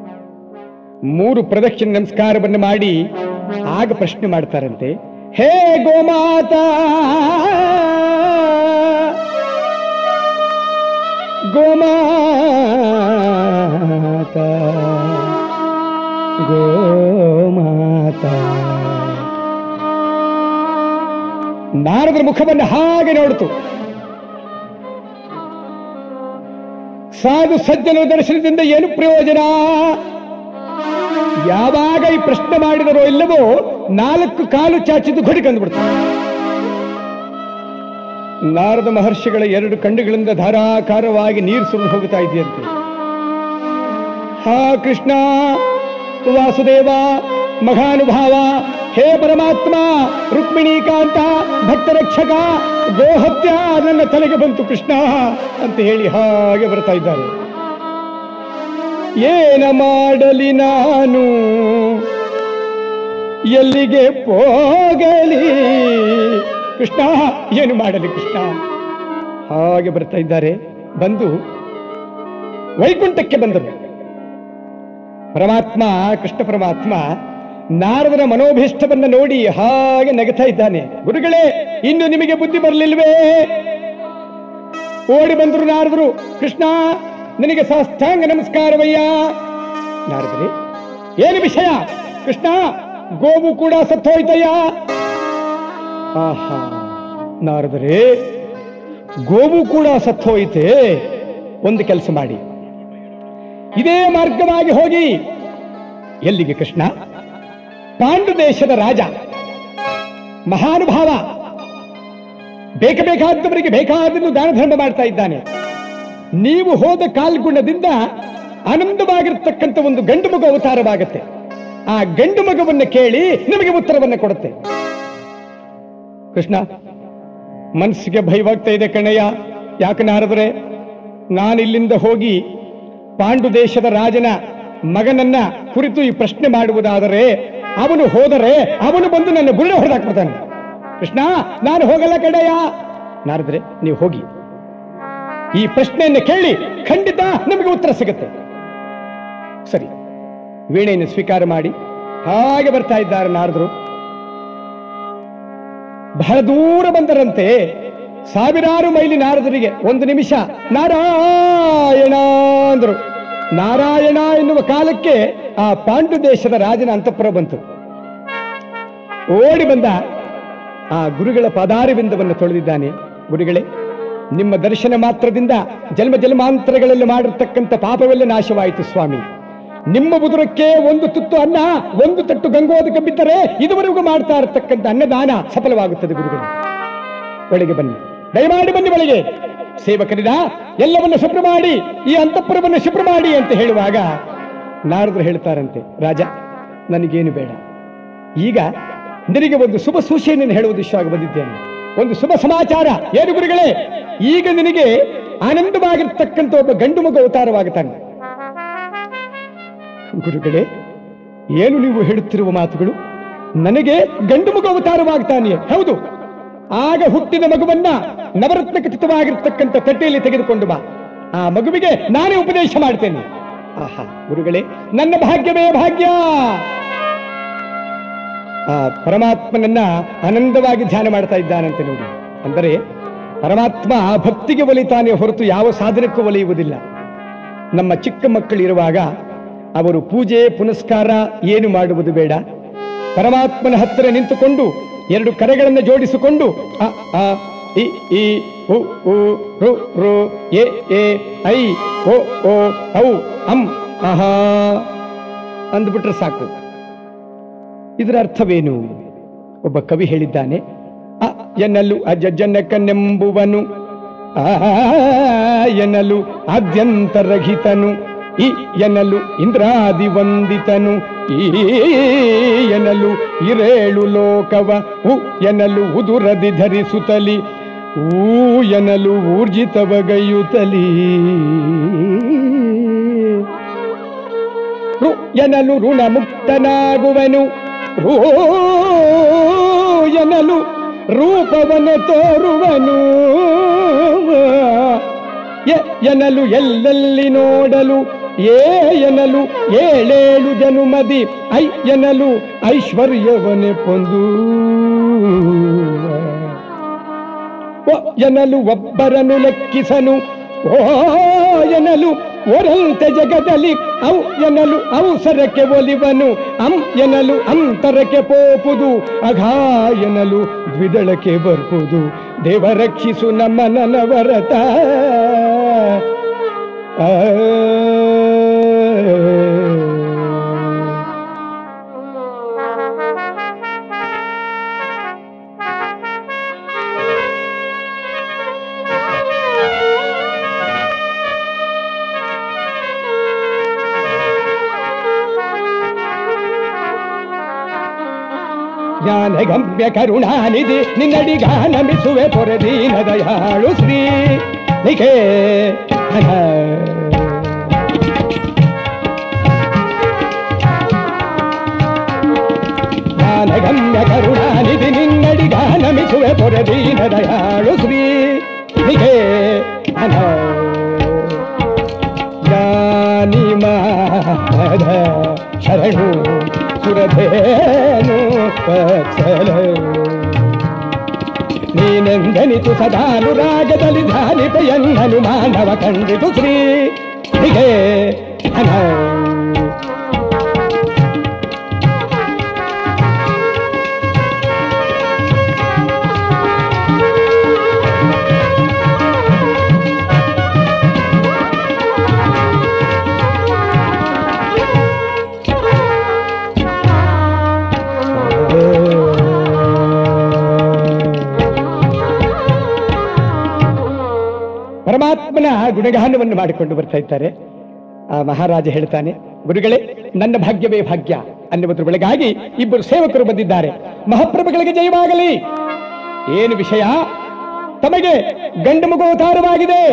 3 ಪ್ರದಕ್ಷಿಣೆ ನಮಸ್ಕಾರವನ್ನು ಮಾಡಿ ಆಗ ಪ್ರಶ್ನೆ ಮಾಡ್ತಾರಂತೆ, ಹೇ ಗೋಮಾತಾ, ಗೋಮಾತಾ, ಗೋಮಾತಾ. ನಾರದರ ಮುಖವನ್ನು ಹಾಗೆ ನೋಡ್ತು. ಸಾಧು ಸಜ್ಜನ ದರ್ಶನದಿಂದ ಏನು ಪ್ರಯೋಜನ? ಯಾವಾಗ ಈ ಪ್ರಶ್ನೆ ಮಾಡಿದರೋ ಇಲ್ಲವೋ 4 ಕಾಲು ಚಾಚಿದ್ದು ಗಡಿಕಂದ್ಬಿಡ್ತಾರೆ. ನಾರದ ಮಹರ್ಷಿಗಳ 2 ಕಣ್ಣುಗಳಿಂದ ಧಾರಾಕಾರವಾಗಿ ನೀರು ಸುರಿದು ಹೋಗ್ತಾ ಇದೆಯಂತೆ. ಹಾ ಕೃಷ್ಣ, ವಾಸುದೇವ, ಮಹಾನುಭಾವ, ಹೇ ಪರಮಾತ್ಮ, ರುಕ್ಮಿಣೀಕಾಂತ, ಭಕ್ತರಕ್ಷಕ, ಗೋಹತ್ಯ ನನ್ನ ತಲೆಗೆ ಬಂತು ಕೃಷ್ಣ ಅಂತ ಹೇಳಿ ಹಾಗೆ ಬರ್ತಾ ಇದ್ದಾರೆ. ಏನ ಮಾಡಲಿ ನಾನು, ಎಲ್ಲಿಗೆ ಹೋಗಲಿ ಕೃಷ್ಣ, ಏನು ಮಾಡಲಿ ಕೃಷ್ಣ? ಹಾಗೆ ಬರ್ತಾ ಇದ್ದಾರೆ. ಬಂದು ವೈಕುಂಠಕ್ಕೆ ಬಂದರು. ಪರಮಾತ್ಮ, ಕೃಷ್ಣ ಪರಮಾತ್ಮ ನಾರದರ ಮನೋಭೀಷ್ಟವನ್ನು ನೋಡಿ ಹಾಗೆ ನಗುತ್ತಾ ಇದ್ದಾನೆ. ಗುರುಗಳೇ, ಇನ್ನು ನಿಮಗೆ ಬುದ್ಧಿ ಬರಲಿಲ್ವೇ? ಓಡಿ ಬಂದರು ನಾರದರು. ಕೃಷ್ಣ, ನಿನಗೆ ಸಾಷ್ಟಾಂಗ ನಮಸ್ಕಾರವಯ್ಯ. ನಾರದರೆ, ಏನು ವಿಷಯ? ಕೃಷ್ಣ, ಗೋವು ಕೂಡ ಸತ್ತೋಯ್ತಯ್ಯ. ಆಹಾ, ನಾರದರೆ ಗೋವು ಕೂಡ ಸತ್ತೋಯಿತೆ. ಒಂದು ಕೆಲಸ ಮಾಡಿ, ಇದೇ ಮಾರ್ಗವಾಗಿ ಹೋಗಿ. ಎಲ್ಲಿಗೆ ಕೃಷ್ಣ? ಪಾಂಡು ದೇಶದ ರಾಜ, ಮಹಾನುಭಾವ, ಬೇಕಾದವರಿಗೆ ಬೇಕಾದನ್ನು ದಾನ ಧರ್ಮ ಮಾಡ್ತಾ ಇದ್ದಾನೆ. ನೀವು ಹೋದ ಕಾಲ್ಗುಣದಿಂದ ಆನಂದವಾಗಿರ್ತಕ್ಕಂಥ ಒಂದು ಗಂಡು ಮಗು ಅವತಾರವಾಗುತ್ತೆ. ಆ ಗಂಡು ಮಗುವನ್ನು ಕೇಳಿ ನಿಮಗೆ ಉತ್ತರವನ್ನು ಕೊಡುತ್ತೆ. ಕೃಷ್ಣ, ಮನಸ್ಸಿಗೆ ಭಯವಾಗ್ತಾ ಇದೆ ಕಣಯ್ಯ. ಯಾಕೆ ನಾರದರೆ, ನಾನಿಲ್ಲಿಂದ ಹೋಗಿ ಪಾಂಡು ದೇಶದ ರಾಜನ ಮಗನನ್ನ ಕುರಿತು ಈ ಪ್ರಶ್ನೆ ಮಾಡುವುದಾದರೆ ಅವನು ಹೋದರೆ ಅವನು ಬಂದು ನನ್ನ ಗುರುಳ ಹೊಡೆದಾಕ್ಬಿಡ್ತಾನೆ. ಕೃಷ್ಣ, ನಾನು ಹೋಗಲ್ಲ ಕಣಯ್ಯ. ನಾರದರೆ, ನೀವು ಹೋಗಿ ಈ ಪ್ರಶ್ನೆಯನ್ನು ಕೇಳಿ, ಖಂಡಿತ ನಿಮಗೆ ಉತ್ತರ ಸಿಗುತ್ತೆ. ಸರಿ, ವೀಣೆಯನ್ನು ಸ್ವೀಕಾರ ಮಾಡಿ ಹಾಗೆ ಬರ್ತಾ ಇದ್ದಾರೆ ನಾರದರು. ಬಹಳ ದೂರ ಬಂದರಂತೆ. ಸಾವಿರಾರು ಮೈಲಿ ನಾರದರಿಗೆ ಒಂದು ನಿಮಿಷ ನಾರಾಯಣ ಅಂದರು. ನಾರಾಯಣ ಎನ್ನುವ ಕಾಲಕ್ಕೆ ಆ ಪಾಂಡು ದೇಶದ ರಾಜನ ಅಂತಃಪುರ ಬಂತು. ಓಡಿ ಬಂದ ಆ ಗುರುಗಳ ಪಾದಾರವಿಂದವನ್ನು ತೊಳೆದಿದ್ದಾನೆ. ಗುರುಗಳೇ, ನಿಮ್ಮ ದರ್ಶನ ಮಾತ್ರದಿಂದ ಜನ್ಮ ಜನ್ಮಾಂತರಗಳಲ್ಲಿ ಮಾಡಿರ್ತಕ್ಕಂಥ ಪಾಪವೆಲ್ಲ ನಾಶವಾಯಿತು ಸ್ವಾಮಿ. ನಿಮ್ಮ ಉದುರಕ್ಕೆ ಒಂದು ತುತ್ತು ಅನ್ನ, ಒಂದು ತಟ್ಟು ಗಂಗೋದಕ ಬಿದ್ದರೆ ಇದುವರೆಗೂ ಮಾಡ್ತಾ ಇರತಕ್ಕಂಥ ಅನ್ನದಾನ ಸಫಲವಾಗುತ್ತದೆ. ಗುರುಗಳೇ, ಒಳಗೆ ಬನ್ನಿ, ದಯಮಾಡಿ ಬನ್ನಿ ಒಳಗೆ. ಸೇವಕರಿದ ಎಲ್ಲವನ್ನ ಶುಭ್ರ ಮಾಡಿ, ಈ ಅಂತಃಪುರವನ್ನು ಶುಭ್ರ ಮಾಡಿ ಅಂತ ಹೇಳುವಾಗ ನಾರದರು ಹೇಳ್ತಾರಂತೆ, ರಾಜ, ನನಗೇನು ಬೇಡ. ಈಗ ನಿನಗೆ ಒಂದು ಶುಭ ಸೂಚನೆಯನ್ನು ಹೇಳುವುದು ಇಷ್ಟವಾಗಿ ಬಂದಿದ್ದೇನೆ. ಒಂದು ಶುಭ ಸಮಾಚಾರ. ಏನು ಗುರುಗಳೇ? ಈಗ ನಿನಗೆ ಆನಂದವಾಗಿರ್ತಕ್ಕಂಥ ಒಬ್ಬ ಗಂಡು ಮಗು ಅವತಾರವಾಗುತ್ತಾನೆ. ಗುರುಗಳೇ, ಏನು ನೀವು ಹೇಳುತ್ತಿರುವ ಮಾತುಗಳು? ನನಗೆ ಗಂಡು ಮಗು ಅವತಾರವಾಗ್ತಾನೆ? ಹೌದು. ಆಗ ಹುಟ್ಟಿದ ಮಗುವನ್ನ ನವರತ್ನ ಖಚಿತವಾಗಿರ್ತಕ್ಕಂಥ ತಟ್ಟೆಯಲ್ಲಿ ತೆಗೆದುಕೊಂಡು ಬಾ. ಆ ಮಗುವಿಗೆ ನಾನೇ ಉಪದೇಶ ಮಾಡ್ತೇನೆ. ಆಹಾ ಗುರುಗಳೇ, ನನ್ನ ಭಾಗ್ಯವೇ ಭಾಗ್ಯ. ಆ ಪರಮಾತ್ಮನನ್ನ ಆನಂದವಾಗಿ ಧ್ಯಾನ ಮಾಡ್ತಾ ಇದ್ದಾನಂತೆ ನೋಡಿ. ಅಂದರೆ ಪರಮಾತ್ಮ ಭಕ್ತಿಗೆ ಒಲಿತಾನೆ ಹೊರತು ಯಾವ ಸಾಧನಕ್ಕೂ ಒಲಿಯುವುದಿಲ್ಲ. ನಮ್ಮ ಚಿಕ್ಕ ಮಕ್ಕಳಿರುವಾಗ ಅವರು ಪೂಜೆ ಪುನಸ್ಕಾರ ಏನು ಮಾಡುವುದು ಬೇಡ. ಪರಮಾತ್ಮನ ಹತ್ತಿರ ನಿಂತುಕೊಂಡು ಎರಡು ಕರೆಗಳನ್ನು ಜೋಡಿಸಿಕೊಂಡು ಅ ಆ ಇ ಈ ಉ ಉ ರು ರು ಎ ಎ ಐ ಓ ಓ ಔ ಅಂ ಆಹಾ ಅಂದ್ಬಿಟ್ರೆ ಸಾಕು. ಇದರ ಅರ್ಥವೇನು? ಒಬ್ಬ ಕವಿ ಹೇಳಿದ್ದಾನೆ, ಅ ಎನ್ನಲು ಅಜಜನಕನೆಂಬುವನು, ಆ ಎನ್ನಲು ಆದ್ಯಂತರಹಿತನು, ಈ ಎನ್ನಲು ಇಂದ್ರಾದಿ ವಂದಿತನು, ಈ ಎನ್ನಲು ಇರೇಳು ಲೋಕವ, ಉ ಎನ್ನಲು ಉದುರದಿ ಧರಿಸುತ್ತಲಿ, ಊ ಎನ್ನಲು ಊರ್ಜಿತವಗೈಯುತ್ತಲಿ, ರು ಎನ್ನಲು ಋಣ ಮುಕ್ತನಾಗುವನು, ರೂ ಎನ್ನಲು ರೂಪವನ್ನು ತೋರುವನು, ಎನ್ನಲು ಎಲ್ಲೆಲ್ಲಿ ನೋಡಲು, ಏ ಎನ್ನಲು ಏಳೇಳು ಜನುಮದಿ, ಐ ಎನ್ನಲು ಐಶ್ವರ್ಯವನ್ನೇ ಪೊಂದು, ಎನ್ನಲು ಒಬ್ಬರನ್ನು ಲೆಕ್ಕಿಸನು, ಓ ಎನ್ನಲು ಒರಂತೆ ಜಗದಲ್ಲಿ, ಔ ಎನ್ನಲು ಅವಸರಕ್ಕೆ ಒಲಿವನು, ಅಂ ಎನ್ನಲು ಅಂತರಕ್ಕೆ ಪೋಪುದು, ಅಘಾ ಎನ್ನಲು ದ್ವಿದಳಕ್ಕೆ ಬರ್ಪುದು, ದೇವ ರಕ್ಷಿಸು ನಮ್ಮ ನನವರತ. ಜ್ಞಾನಗಮ್ಯ ಕರುಣಾನಿಧಿ ನಿನ್ನಡಿಗಾನಮಿಸುವೆ ಪೊರೆದೀನ ದಯಾಳು ಶ್ರೀ ನಿಖೇ ಜ್ಞಾನಗಮ್ಯ ಕರುಣಾನಿಧಿ ನಿನ್ನಡಿಗಾನಮಿಸುವೆ ಪೊರೆದೀನ ದಯಾಳು ಶ್ರೀ ನಿಖೇ ಜ್ಞಾನಿ ಮಾಧ ಶರಣು ಸುರಧೇನು ಪತ್ಸಲ, ನೀನೆಂದನಿತು ಸದಾನುರಾಗದಲ್ಲಿ ಧಾನಿಪೆಯನ್ನನು ಮಾನವ ಕಂಡಿತು ಶ್ರೀ ನಿಗೆ ಅನ. ಗುಣಗಾನವನ್ನು ಮಾಡಿಕೊಂಡು ಬರ್ತಾ ಇದ್ದಾರೆ. ಆ ಮಹಾರಾಜ ಹೇಳ್ತಾನೆ, ಗುರುಗಳೇ, ನನ್ನ ಭಾಗ್ಯವೇ ಭಾಗ್ಯ ಅನ್ನುವುದ್ರ ಒಳಗಾಗಿ ಇಬ್ಬರು ಸೇವಕರು ಬಂದಿದ್ದಾರೆ. ಮಹಾಪ್ರಭುಗಳಿಗೆ ಜಯವಾಗಲಿ. ಏನು ವಿಷಯ? ತಮಗೆ ಗಂಡು ಮಗು ಅವತಾರವಾಗಿದೆ.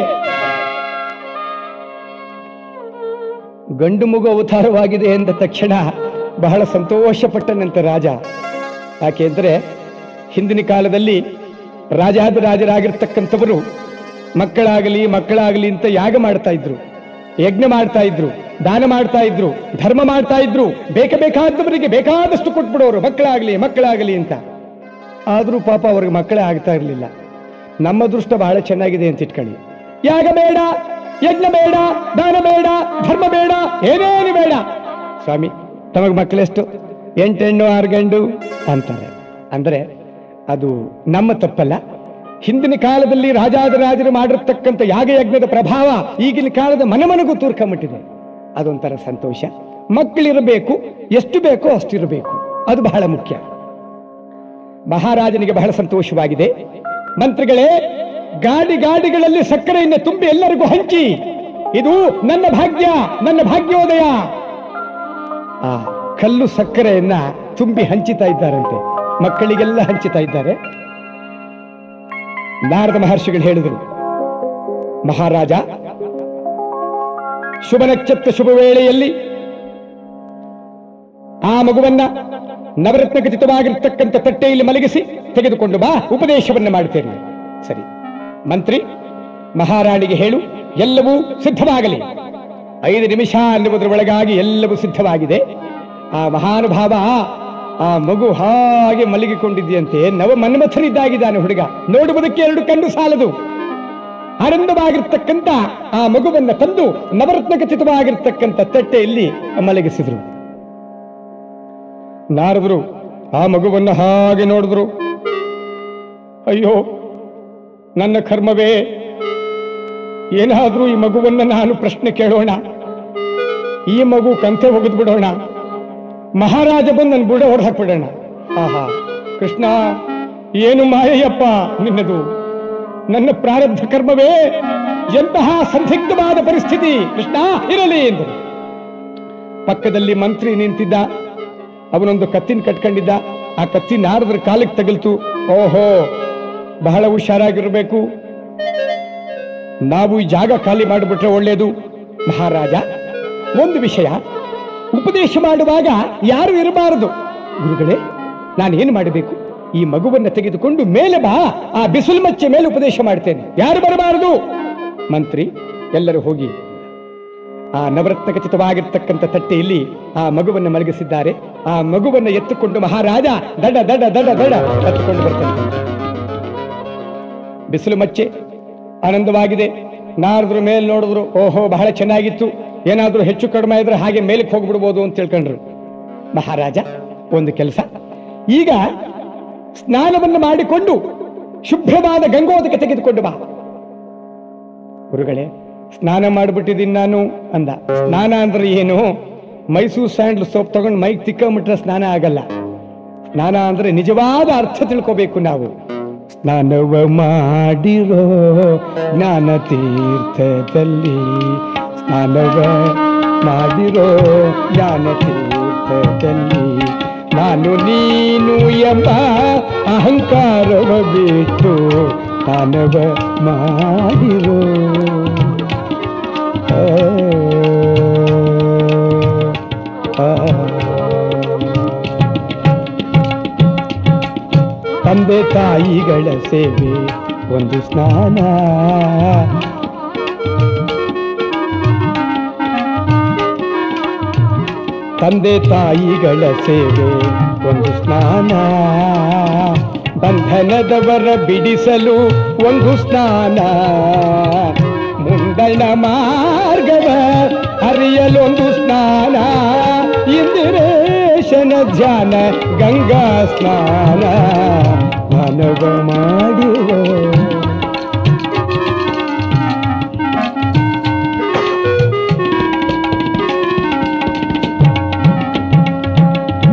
ಗಂಡು ಮಗು ಅವತಾರವಾಗಿದೆ ಎಂದ ತಕ್ಷಣ ಬಹಳ ಸಂತೋಷಪಟ್ಟನಂತೆ ರಾಜ. ಯಾಕೆಂದ್ರೆ ಹಿಂದಿನ ಕಾಲದಲ್ಲಿ ರಾಜಾದಿರಾಜರಾಗಿರ್ತಕ್ಕಂಥವರು ಮಕ್ಕಳಾಗಲಿ ಅಂತ ಯಾಗ ಮಾಡ್ತಾ ಇದ್ರು, ಯಜ್ಞ ಮಾಡ್ತಾ ಇದ್ರು, ದಾನ ಮಾಡ್ತಾ ಇದ್ರು, ಧರ್ಮ ಮಾಡ್ತಾ ಇದ್ರು. ಬೇಕಾದವರಿಗೆ ಬೇಕಾದಷ್ಟು ಕೊಟ್ಬಿಡೋರು, ಮಕ್ಕಳಾಗಲಿ ಅಂತ. ಆದ್ರೂ ಪಾಪ ಅವ್ರಿಗೆ ಮಕ್ಕಳೇ ಆಗ್ತಾ ಇರಲಿಲ್ಲ. ನಮ್ಮ ಅದೃಷ್ಟ ಬಹಳ ಚೆನ್ನಾಗಿದೆ ಅಂತ ಇಟ್ಕೊಳ್ಳಿ. ಯಾಗ ಬೇಡ, ಯಜ್ಞ ಬೇಡ, ದಾನ ಬೇಡ, ಧರ್ಮ ಬೇಡ, ಏನೇನು ಬೇಡ. ಸ್ವಾಮಿ, ತಮಗೆ ಮಕ್ಕಳೆಷ್ಟು? 8 ಹೆಣ್ಣು 6 ಗಂಡು ಅಂತಾರೆ. ಅಂದ್ರೆ ಅದು ನಮ್ಮ ತಪ್ಪಲ್ಲ. ಹಿಂದಿನ ಕಾಲದಲ್ಲಿ ರಾಜಾದಿರಾಜರು ಮಾಡಿರ್ತಕ್ಕಂಥ ಯಾಗಯಜ್ಞದ ಪ್ರಭಾವ ಈಗಿನ ಕಾಲದ ಮನಮನಗೂ ತೂರ್ಕೊಂಬಿಟ್ಟಿದೆ. ಅದೊಂಥರ ಸಂತೋಷ. ಮಕ್ಕಳಿರಬೇಕು, ಎಷ್ಟು ಬೇಕೋ ಅಷ್ಟಿರಬೇಕು, ಅದು ಬಹಳ ಮುಖ್ಯ. ಮಹಾರಾಜನಿಗೆ ಬಹಳ ಸಂತೋಷವಾಗಿದೆ. ಮಂತ್ರಿಗಳೇ, ಗಾಡಿಗಳಲ್ಲಿ ಸಕ್ಕರೆಯನ್ನು ತುಂಬಿ ಎಲ್ಲರಿಗೂ ಹಂಚಿ. ಇದು ನನ್ನ ಭಾಗ್ಯ, ನನ್ನ ಭಾಗ್ಯೋದಯ. ಆ ಕಲ್ಲು ಸಕ್ಕರೆಯನ್ನ ತುಂಬಿ ಹಂಚಿತಾ ಇದ್ದಾರಂತೆ, ಮಕ್ಕಳಿಗೆಲ್ಲ ಹಂಚುತ್ತಾ ಇದ್ದಾರೆ. ನಾರದ ಮಹರ್ಷಿಗಳು ಹೇಳಿದರು, ಮಹಾರಾಜ, ಶುಭ ನಕ್ಷತ್ರ ಶುಭ ವೇಳೆಯಲ್ಲಿ ಆ ಮಗುವನ್ನ ನವರತ್ನ ಖಚಿತವಾಗಿರ್ತಕ್ಕಂಥ ತಟ್ಟೆಯಲ್ಲಿ ಮಲಗಿಸಿ ತೆಗೆದುಕೊಂಡು ಬಾ, ಉಪದೇಶವನ್ನ ಮಾಡುತ್ತೇನೆ. ಸರಿ ಮಂತ್ರಿ, ಮಹಾರಾಣಿಗೆ ಹೇಳು, ಎಲ್ಲವೂ ಸಿದ್ಧವಾಗಲಿ. 5 ನಿಮಿಷ ಅನ್ನುವುದರ ಒಳಗಾಗಿ ಎಲ್ಲವೂ ಸಿದ್ಧವಾಗಿದೆ. ಆ ಮಹಾನುಭಾವ ಆ ಮಗು ಹಾಗೆ ಮಲಗಿಕೊಂಡಿದ್ದಂತೆ ನವ ಮನ್ಮಥನಿದ್ದಾಗಿದ್ದಾನೆ ಹುಡುಗ. ನೋಡುವುದಕ್ಕೆ 2 ಕಣ್ಣು ಸಾಲದು. ಆನಂದವಾಗಿರ್ತಕ್ಕಂಥ ಆ ಮಗುವನ್ನ ತಂದು ನವರತ್ನ ಖಚಿತವಾಗಿರ್ತಕ್ಕಂಥ ತಟ್ಟೆಯಲ್ಲಿ ಮಲಗಿಸಿದ್ರು. ನಾರದರು ಆ ಮಗುವನ್ನ ಹಾಗೆ ನೋಡಿದ್ರು. ಅಯ್ಯೋ ನನ್ನ ಕರ್ಮವೇ, ಏನಾದ್ರೂ ಈ ಮಗುವನ್ನ ನಾನು ಪ್ರಶ್ನೆ ಕೇಳೋಣ, ಈ ಮಗು ಕಂತೆ ಒಗೆದು ಬಿಡೋಣ, ಮಹಾರಾಜ ಬಂದು ನನ್ನ ಬುಡ ಹೊಡೆದು ಹಾಕ್ಬಿಡೋಣ. ಆಹಾ ಕೃಷ್ಣ, ಏನು ಮಾಯಯ್ಯಪ್ಪ ನಿನ್ನದು. ನನ್ನ ಪ್ರಾರಬ್ಧ ಕರ್ಮವೇ, ಎಂತಹ ಸಂದಿಗ್ಧವಾದ ಪರಿಸ್ಥಿತಿ. ಕೃಷ್ಣ ಇರಲಿ ಎಂದರು. ಪಕ್ಕದಲ್ಲಿ ಮಂತ್ರಿ ನಿಂತಿದ್ದ. ಅವನೊಂದು ಕತ್ತಿನ ಕಟ್ಕೊಂಡಿದ್ದ. ಆ ಕತ್ತಿ ನಾರದರ ಕಾಲಕ್ಕೆ ತಗಲ್ತು. ಓಹೋ, ಬಹಳ ಹುಷಾರಾಗಿರ್ಬೇಕು, ನಾವು ಈ ಜಾಗ ಖಾಲಿ ಮಾಡಿಬಿಟ್ರೆ ಒಳ್ಳೇದು. ಮಹಾರಾಜ, ಒಂದು ವಿಷಯ, ಉಪದೇಶ ಮಾಡುವಾಗ ಯಾರು ಇರಬಾರದು. ಗುರುಗಳೇ, ನಾನೇನು ಮಾಡಬೇಕು? ಈ ಮಗುವನ್ನ ತೆಗೆದುಕೊಂಡು ಮೇಲೆ ಬಾ, ಆ ಬಿಸಿಲು ಮಚ್ಚೆ ಮೇಲೆ ಉಪದೇಶ ಮಾಡ್ತೇನೆ, ಯಾರು ಬರಬಾರದು. ಮಂತ್ರಿ ಎಲ್ಲರೂ ಹೋಗಿ ಆ ನವರತ್ನ ಖಚಿತವಾಗಿರ್ತಕ್ಕಂಥ ತಟ್ಟೆಯಲ್ಲಿ ಆ ಮಗುವನ್ನು ಮಲಗಿಸಿದ್ದಾರೆ. ಆ ಮಗುವನ್ನು ಎತ್ತುಕೊಂಡು ಮಹಾರಾಜ ದಡ ದಡ ದಡ ದಡ ಎತ್ತುಕೊಂಡು ಬರ್ತಾರೆ. ಬಿಸಿಲು ಮಚ್ಚೆ ಆನಂದವಾಗಿದೆ. ನಾರದ್ರು ಮೇಲೆ ನೋಡಿದ್ರು. ಓಹೋ, ಬಹಳ ಚೆನ್ನಾಗಿತ್ತು. ಏನಾದ್ರೂ ಹೆಚ್ಚು ಕಡಿಮೆ ಇದ್ರೆ ಹಾಗೆ ಮೇಲಕ್ಕೆ ಹೋಗ್ಬಿಡ್ಬೋದು ಅಂತ ತಿಳ್ಕೊಂಡ್ರು. ಮಹಾರಾಜ, ಒಂದು ಕೆಲಸ, ಈಗ ಸ್ನಾನವನ್ನು ಮಾಡಿಕೊಂಡು ಶುಭ್ರವಾದ ಗಂಗೋದಕ್ಕೆ ತೆಗೆದುಕೊಂಡು ಬಾ. ಗುರುಗಳೇ, ಸ್ನಾನ ಮಾಡಿಬಿಟ್ಟಿದ್ದೀನಿ ನಾನು ಅಂದ. ಸ್ನಾನ ಅಂದ್ರೆ ಏನು? ಮೈಸೂರು ಸ್ಯಾಂಡ್ಲ್ ಸೋಪ್ ತಗೊಂಡು ಮೈಕ್ ತಿಕ್ಕೊಂಬಿಟ್ರೆ ಸ್ನಾನ ಆಗಲ್ಲ. ಸ್ನಾನ ಅಂದ್ರೆ ನಿಜವಾದ ಅರ್ಥ ತಿಳ್ಕೋಬೇಕು ನಾವು. ಸ್ನಾನವ ಮಾಡಿರೋ ಜ್ಞಾನ ತೀರ್ಥದಲ್ಲಿ, ಸ್ನಾನವ ಮಾಡಿರೋ ಜ್ಞಾನ ತೀರ್ಥದಲ್ಲಿ, ನಾನು ನೀನು ಎಂಬ ಅಹಂಕಾರವ ಬಿಟ್ಟು ಸ್ನಾನವ ಮಾಡಿರೋ. ತಂದೆ ತಾಯಿಗಳ ಸೇವೆ ಒಂದು ಸ್ನಾನ, ತಂದೆ ತಾಯಿಗಳ ಸೇವೆ ಒಂದು ಸ್ನಾನ, ಬಂಧನದವರ ಬಿಡಿಸಲು ಒಂದು ಸ್ನಾನ, ಮುಂದಣ ಮಾರ್ಗವ ಅರಿಯಲೊಂದು ಸ್ನಾನ, ಇಂದಿರೇಶನ ಧ್ಯಾನ ಗಂಗಾ ಸ್ನಾನ ಮಾನವ ಮಾಡುವ.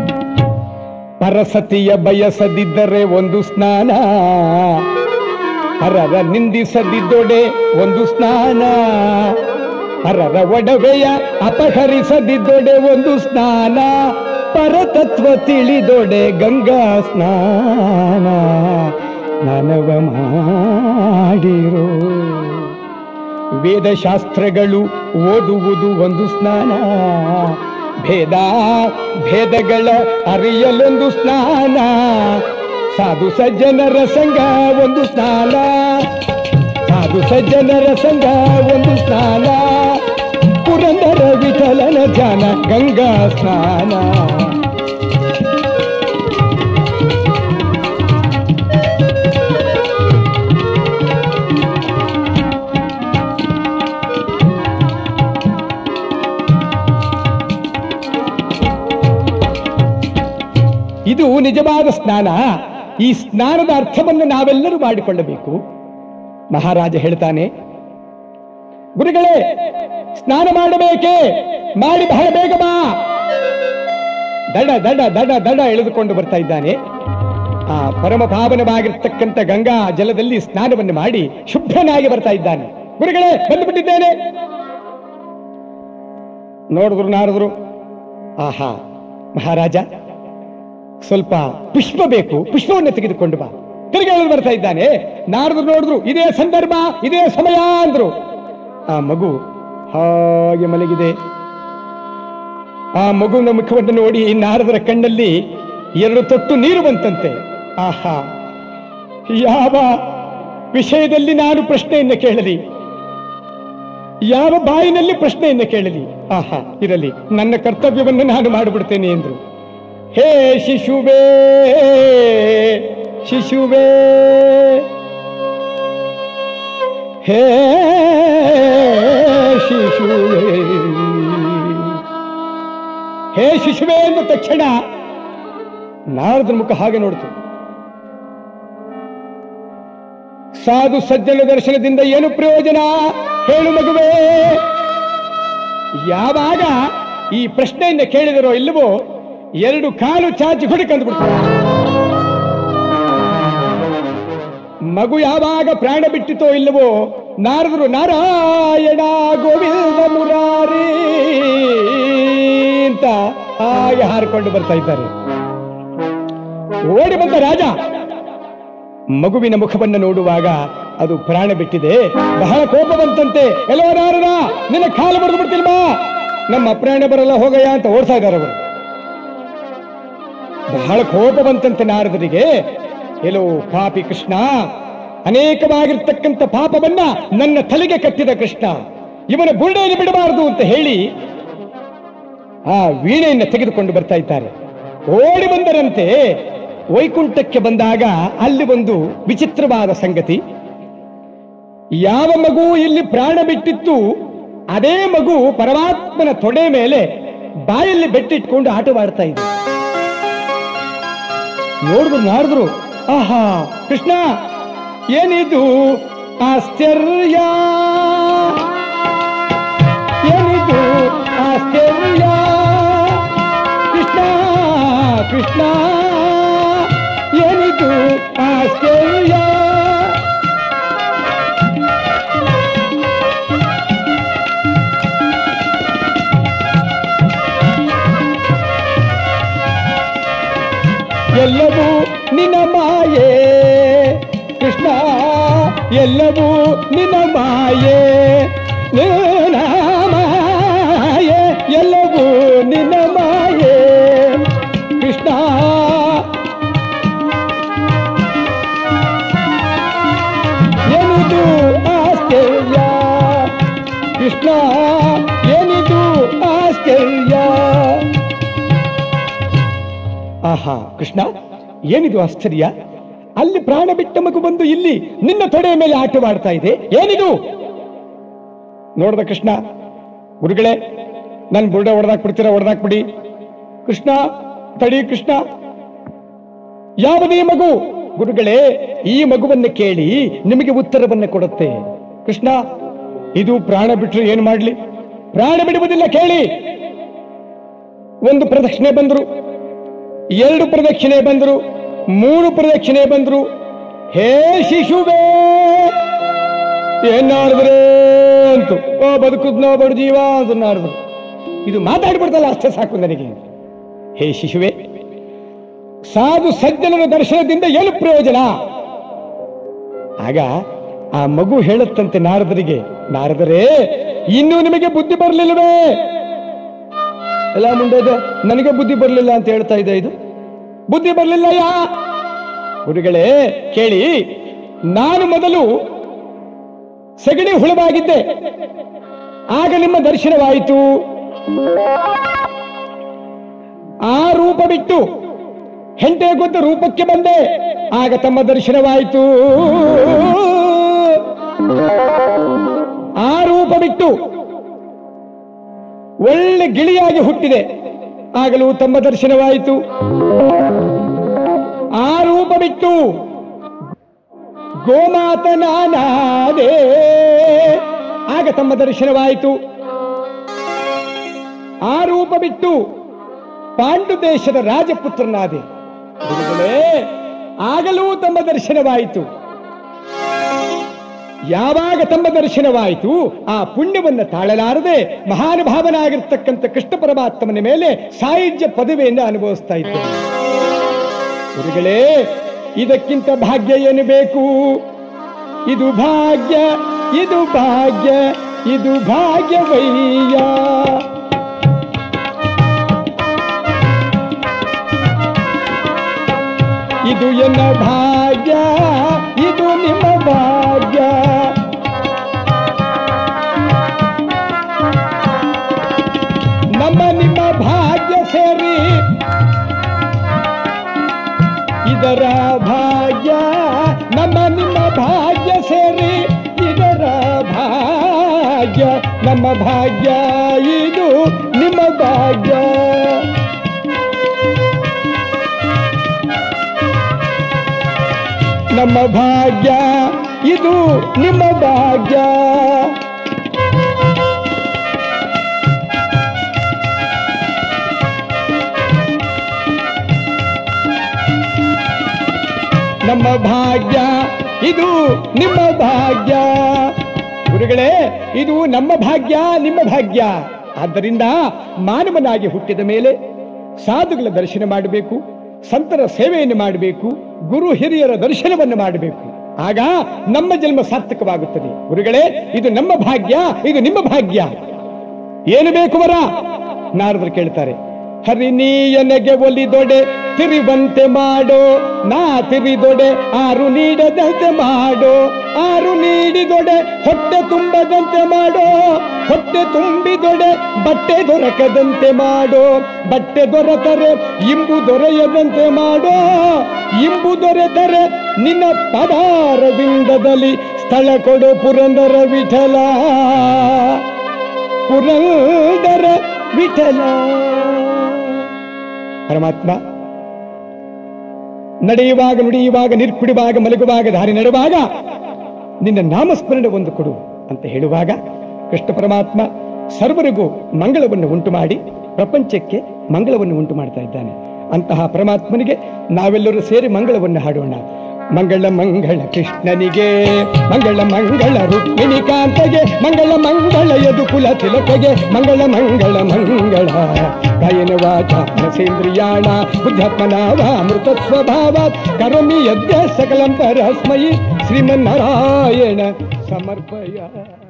ಪರಸತಿಯ ಬಯಸದಿದ್ದರೆ ಒಂದು ಸ್ನಾನ, ಅರರ ನಿಂದಿಸದಿದ್ದೊಡೆ ಒಂದು ಸ್ನಾನ, ಅರರ ಒಡವೆಯ ಅಪಹರಿಸದಿದ್ದೊಡೆ ಒಂದು ಸ್ನಾನ, ಪರತತ್ವ ತಿಳಿದೊಡೆ ಗಂಗಾ ಸ್ನಾನ ಸ್ನಾನವ ಮಾಡಿರೋ. ವೇದಶಾಸ್ತ್ರಗಳು ಓದುವುದು ಒಂದು ಸ್ನಾನ, ಭೇದಗಳ ಅರಿಯಲೊಂದು ಸ್ನಾನ, ಸಾಧು ಸಜ್ಜನರ ಸಂಘ ಒಂದು ಸ್ನಾನ, ಸಾಧು ಸಜ್ಜನರ ಸಂಘ ಒಂದು ಸ್ನಾನ, ಪುರಂದರ ವಿಠಲನ ಧ್ಯಾನ ಗಂಗಾ ಸ್ನಾನ. ಇದು ನಿಜವಾದ ಸ್ನಾನ. ಈ ಸ್ನಾನದ ಅರ್ಥವನ್ನು ನಾವೆಲ್ಲರೂ ಮಾಡಿಕೊಳ್ಳಬೇಕು. ಮಹಾರಾಜ ಹೇಳ್ತಾನೆ, ಗುರುಗಳೇ ಸ್ನಾನ ಮಾಡಬೇಕೆ? ಮಾಡಿ ಬಹಳ ಬೇಗ ಬಾ. ದಡ ದಡ ದಡ ದಡ ಎಳೆದುಕೊಂಡು ಬರ್ತಾ ಇದ್ದಾನೆ. ಆ ಪರಮ ಪಾವನವಾಗಿರ್ತಕ್ಕಂಥ ಗಂಗಾ ಜಲದಲ್ಲಿ ಸ್ನಾನವನ್ನು ಮಾಡಿ ಶುಭ್ರನಾಗಿ ಬರ್ತಾ ಇದ್ದಾನೆ. ಗುರುಗಳೇ ಬಂದುಬಿಟ್ಟಿದ್ದೇನೆ. ನೋಡಿದ್ರು ನಾರದ್ರು, ಆಹಾ ಮಹಾರಾಜ ಸ್ವಲ್ಪ ಪುಷ್ಪ ಬೇಕು, ಪುಷ್ಪವನ್ನು ತೆಗೆದುಕೊಂಡು ಬಾ. ತಿರುಗಿ ಬರ್ತಾ ಇದ್ದಾನೆ. ನಾರದ್ರು ನೋಡಿದ್ರು, ಇದೇ ಸಂದರ್ಭ, ಇದೇ ಸಮಯ ಅಂದ್ರು. ಆ ಮಗು ಹಾಗೆ ಮಲಗಿದೆ. ಆ ಮಗುವಿನ ಮುಖವನ್ನು ನೋಡಿ ನಾರದರ ಕಣ್ಣಲ್ಲಿ 2 ತೊಟ್ಟು ನೀರು ಬಂತಂತೆ. ಆಹಾ, ಯಾವ ವಿಷಯದಲ್ಲಿ ನಾನು ಪ್ರಶ್ನೆಯನ್ನು ಕೇಳಲಿ, ಯಾವ ಬಾಯಿನಲ್ಲಿ ಪ್ರಶ್ನೆಯನ್ನು ಕೇಳಲಿ? ಆಹಾ, ಇರಲಿ, ನನ್ನ ಕರ್ತವ್ಯವನ್ನು ನಾನು ಮಾಡಿಬಿಡ್ತೇನೆ ಎಂದ್ರು. ಹೇ ಶಿಶುವೇ ಶಿಶುವೇ, ಹೇ ಶಿಶುವೇ, ಹೇ ಶಿಶುವೇ ಎಂದ ತಕ್ಷಣ ನಾರದರ ಮುಖ ಹಾಗೆ ನೋಡ್ತು. ಸಾಧು ಸಜ್ಜನ ದರ್ಶನದಿಂದ ಏನು ಪ್ರಯೋಜನ ಹೇಳು ಮಗುವೇ? ಯಾವಾಗ ಈ ಪ್ರಶ್ನೆಯನ್ನು ಕೇಳಿದರೋ ಇಲ್ಲವೋ 2 ಕಾಲು ಚಾಚಿ ಹುಡುಕಂದ್ಬಿಡ್ತಾರೆ. ಮಗು ಯಾವಾಗ ಪ್ರಾಣ ಬಿಟ್ಟಿತೋ ಇಲ್ಲವೋ ನಾರದರು ನಾರಾಯಣ ಗೋವಿಂದ ಮುರಾರಿ ಅಂತ ಹಾಗೆ ಹಾರಿಕೊಂಡು ಬರ್ತಾ ಇದ್ದಾರೆ. ಓಡಿ ಬಂದ ರಾಜ ಮಗುವಿನ ಮುಖವನ್ನು ನೋಡುವಾಗ ಅದು ಪ್ರಾಣ ಬಿಟ್ಟಿದೆ. ಬಹಳ ಕೋಪ ಬಂತಂತೆ. ಎಲ್ಲೋ ನಾರದ, ನಿನ್ನ ಕಾಲು ಬರೆದು ಬಿಡ್ತಿಲ್ವಾ? ನಮ್ಮ ಪ್ರಾಣ ಬರಲ್ಲ ಹೋಗಯ್ಯ ಅಂತ ಓಡ್ತಾ ಇದ್ದಾರೆ ಅವರು. ಬಹಳ ಕೋಪ ಬಂತಂತೆ ನಾರದರಿಗೆ. ಎಲ್ಲೋ ಪಾಪಿ ಕೃಷ್ಣ, ಅನೇಕವಾಗಿರ್ತಕ್ಕಂಥ ಪಾಪವನ್ನ ನನ್ನ ತಲೆಗೆ ಕಟ್ಟಿದ ಕೃಷ್ಣ, ಇವನ ಬುರುಡೆಯಲ್ಲಿ ಬಿಡಬಾರದು ಅಂತ ಹೇಳಿ ಆ ವೀಣೆಯನ್ನು ತೆಗೆದುಕೊಂಡು ಬರ್ತಾ ಇದ್ದಾರೆ. ಓಡಿ ಬಂದರಂತೆ. ವೈಕುಂಠಕ್ಕೆ ಬಂದಾಗ ಅಲ್ಲಿ ಒಂದು ವಿಚಿತ್ರವಾದ ಸಂಗತಿ. ಯಾವ ಮಗು ಇಲ್ಲಿ ಪ್ರಾಣ ಬಿಟ್ಟಿತ್ತು ಅದೇ ಮಗು ಪರಮಾತ್ಮನ ತೊಡೆ ಮೇಲೆ ಬಾಯಲ್ಲಿ ಬೆಟ್ಟಿಟ್ಕೊಂಡು ಆಟವಾಡ್ತಾ ಇದೆ. ನೋಡಿದ್ರು ನಾರದ್ರು, ಆಹಾ ಕೃಷ್ಣ, ಏನಿದು ಆಶ್ಚರ್ಯ, ಏನಿದು ಆಶ್ಚರ್ಯ, ಕೃಷ್ಣ ಕೃಷ್ಣ ಏನಿದು ಆಶ್ಚರ್ಯ. ಎಲ್ಲವೂ ನಿನ್ನ ಮಾಯೆ ಕೃಷ್ಣ, ಎಲ್ಲವೂ ನಿನ್ನ ಮಾಯೆ, ನಿನ್ನ ಮಾಯೆ, ಎಲ್ಲವೂ ನಿನ್ನ ಮಾಯೆ ಕೃಷ್ಣ. ಏನಿದು ಆಶ್ಚರ್ಯ ಕೃಷ್ಣ, ಏನಿದು ಆಶ್ಚರ್ಯ. ಆಹಾ ಕೃಷ್ಣ, ಏನಿದು ಆಶ್ಚರ್ಯ? ಅಲ್ಲಿ ಪ್ರಾಣ ಬಿಟ್ಟ ಮಗು ಬಂದು ಇಲ್ಲಿ ನಿನ್ನ ತೊಡೆಯ ಮೇಲೆ ಆಟವಾಡ್ತಾ ಇದೆ, ಏನಿದು? ನೋಡ್ದ ಕೃಷ್ಣ, ಗುರುಗಳೇ ನನ್ ಬುರುಡೆ ಹೊಡೆದಾಕ್ಬಿಡ್ತೀರಾ? ಹೊಡೆದಾಕ್ಬಿಡಿ. ಕೃಷ್ಣ ತಡಿ ಕೃಷ್ಣ, ಯಾವುದೇ ಮಗು? ಗುರುಗಳೇ ಈ ಮಗುವನ್ನು ಕೇಳಿ ನಿಮಗೆ ಉತ್ತರವನ್ನು ಕೊಡುತ್ತೆ. ಕೃಷ್ಣ, ಇದು ಪ್ರಾಣ ಬಿಟ್ಟರೆ ಏನು ಮಾಡ್ಲಿ? ಪ್ರಾಣ ಬಿಡುವುದಿಲ್ಲ, ಕೇಳಿ. 1 ಪ್ರದಕ್ಷಿಣೆ ಬಂದ್ರು, 2 ಪ್ರದಕ್ಷಿಣೆ ಬಂದ್ರು, 3 ಪ್ರದಕ್ಷಿಣೆ ಬಂದ್ರು, ಹೇ ಶಿಶುವೇ ಏನಾಡಿದ್ರೆ ಅಂತು, ಓ ಬದುಕುದ್ನೋ ಬಡು ಜೀವ ಅಂತ ನಾಡಿದ್ರು. ಇದು ಮಾತಾಡ್ಬಿಡ್ತಲ್ಲ ಅಷ್ಟೇ ಸಾಕು ನನಗೆ. ಹೇ ಶಿಶುವೇ, ಸಾಧು ಸಜ್ಜನರ ದರ್ಶನದಿಂದ ಏನು ಪ್ರಯೋಜನ? ಆಗ ಆ ಮಗು ಹೇಳುತ್ತಂತೆ ನಾರದರಿಗೆ, ನಾರದರೇ ಇನ್ನೂ ನಿಮಗೆ ಬುದ್ಧಿ ಬರಲಿಲ್ಲವೇ? ಎಲ್ಲ ಮುಂದೆ ನನಗೆ ಬುದ್ಧಿ ಬರಲಿಲ್ಲ ಅಂತ ಹೇಳ್ತಾ ಇದೆ. ಇದು ಬುದ್ಧಿ ಬರಲಿಲ್ಲ ಯಾ ಗುರುಗಳೇ ಕೇಳಿ, ನಾನು ಮೊದಲು ಸಗಣಿ ಹುಳುವಾಗಿದ್ದೆ, ಆಗ ನಿಮ್ಮ ದರ್ಶನವಾಯಿತು. ಆ ರೂಪ ಬಿಟ್ಟು ಹೆಂಟೆ ಗೊತ್ತ ರೂಪಕ್ಕೆ ಬಂದೆ, ಆಗ ತಮ್ಮ ದರ್ಶನವಾಯಿತು. ಆ ರೂಪ ಬಿಟ್ಟು ಒಳ್ಳೆ ಗಿಳಿಯಾಗಿ ಹುಟ್ಟಿದೆ, ಆಗಲೂ ತಮ್ಮ ದರ್ಶನವಾಯಿತು. ಆ ರೂಪ ಬಿಟ್ಟು ಗೋಮಾತನಾನಾದೆ, ಆಗ ತಮ್ಮ ದರ್ಶನವಾಯಿತು. ಆ ರೂಪ ಬಿಟ್ಟು ಪಾಂಡು ದೇಶದ ರಾಜಪುತ್ರನಾದೆ, ಆಗಲೂ ತಮ್ಮ ದರ್ಶನವಾಯಿತು. ಯಾವಾಗ ತಮ್ಮ ದರ್ಶನವಾಯಿತು, ಆ ಪುಣ್ಯವನ್ನು ತಾಳಲಾರದೆ ಮಹಾನುಭಾವನಾಗಿರ್ತಕ್ಕಂಥ ಕೃಷ್ಣ ಪರಮಾತ್ಮನ ಮೇಲೆ ಸಾಯುಜ್ಯ ಪದವಿಯನ್ನು ಅನುಭವಿಸ್ತಾ ಇದ್ದೇನೆ. ಗುರುಗಳೇ, ಇದಕ್ಕಿಂತ ಭಾಗ್ಯ ಏನು ಬೇಕು? ಇದು ಭಾಗ್ಯ, ಇದು ಭಾಗ್ಯ, ಇದು ಭಾಗ್ಯವಯ್ಯ. ಇದು ಎನ್ನ ಭಾಗ್ಯ, ಇದು ನಿಮ್ಮ ಭಾಗ್ಯ. ನಮ್ಮ ನಿಮ್ಮ ಭಾಗ್ಯ ಸೇರಿ ಇದರ ಭಾಗ್ಯ, ನಮ್ಮ ನಿಮ್ಮ ಭಾಗ್ಯ ಸೇರಿ ಇದರ ಭಾಗ್ಯ. ನಮ್ಮ ಭಾಗ್ಯ ಇದು ನಿಮ್ಮ ಭಾಗ್ಯ. ನಮ್ಮ ಭಾಗ್ಯ ಇದು ನಿಮ್ಮ ಭಾಗ್ಯ. ನಮ್ಮ ಭಾಗ್ಯ ಇದು ನಿಮ್ಮ ಭಾಗ್ಯ. ಗುರುಗಳೇ, ಇದು ನಮ್ಮ ಭಾಗ್ಯ, ನಿಮ್ಮ ಭಾಗ್ಯ. ಆದ್ದರಿಂದ ಮಾನವನಾಗಿ ಹುಟ್ಟಿದ ಮೇಲೆ ಸಾಧುಗಳ ದರ್ಶನ ಮಾಡಬೇಕು, ಸಂತರ ಸೇವೆಯನ್ನು ಮಾಡಬೇಕು, ಗುರು ಹಿರಿಯರ ದರ್ಶನವನ್ನು ಮಾಡಬೇಕು. ಆಗ ನಮ್ಮ ಜನ್ಮ ಸಾರ್ಥಕವಾಗುತ್ತದೆ. ಗುರುಗಳೇ, ಇದು ನಮ್ಮ ಭಾಗ್ಯ, ಇದು ನಿಮ್ಮ ಭಾಗ್ಯ. ಏನು ಬೇಕು ವರ? ನಾರದರು ಕೇಳ್ತಾರೆ. ಹರಿನೀಯನೆಗೆ ಒಲಿದೊಡೆ ತಿರುವಂತೆ ಮಾಡೋ, ನಾ ತಿರಿದೊಡೆ ಆರು ನೀಡದಂತೆ ಮಾಡೋ, ಆರು ನೀಡಿದೊಡೆ ಹೊಟ್ಟೆ ತುಂಬದಂತೆ ಮಾಡೋ, ಹೊಟ್ಟೆ ತುಂಬಿದೊಡೆ ಬಟ್ಟೆ ದೊರಕದಂತೆ ಮಾಡೋ, ಬಟ್ಟೆ ದೊರೆತರೆ ಇಂಬು ದೊರೆಯದಂತೆ ಮಾಡೋ, ಇಂಬು ದೊರೆತರೆ ನಿನ್ನ ಪದಾರವಿಂದದಲ್ಲಿ ಸ್ಥಳ ಕೊಡು ಪುರಂದರ ವಿಠಲ, ಪುರಂದರ ವಿಠಲ. ಪರಮಾತ್ಮ ನಡೆಯುವಾಗ, ನುಡಿಯುವಾಗ, ನಿರ್ಪಿಡುವಾಗ, ಮಲಗುವಾಗ, ದಾರಿ ನಡೆಯುವಾಗ ನಿನ್ನ ನಾಮಸ್ಮರಣೆ ಒಂದು ಕೊಡು ಅಂತ ಹೇಳುವಾಗ ಕೃಷ್ಣ ಪರಮಾತ್ಮ ಸರ್ವರಿಗೂ ಮಂಗಳವನ್ನು ಉಂಟು ಮಾಡಿ ಪ್ರಪಂಚಕ್ಕೆ ಮಂಗಳವನ್ನು ಉಂಟು ಮಾಡ್ತಾ ಇದ್ದಾನೆ. ಅಂತಹ ಪರಮಾತ್ಮನಿಗೆ ನಾವೆಲ್ಲರೂ ಸೇರಿ ಮಂಗಳವನ್ನು ಹಾಡೋಣ. ಮಂಗಳ ಮಂಗಳ ಕೃಷ್ಣನಿಗೆ, ಮಂಗಳ ಮಂಗಳ ರುಕ್ಮಿಣಿ ಕಾಂತಗೆ, ಮಂಗಳ ಮಂಗಳ ಯದುಕುಲ ತಿಲಕಗೆ, ಮಂಗಳ ಮಂಗಳ ಮಂಗಳ ಕಾಯನ ವಾಚ ಮನಸೇಂದ್ರಿಯಾಣ ಬುದ್ಧಾತ್ಮನಾವ ಅಮೃತ ಸ್ವಭಾವ ಕರೋಮಿ ಯದ್ಯ ಸಕಲಂ ಪರಸ್ಮೈ ಶ್ರೀಮನ್ನಾರಾಯಣ ಸಮರ್ಪಯ.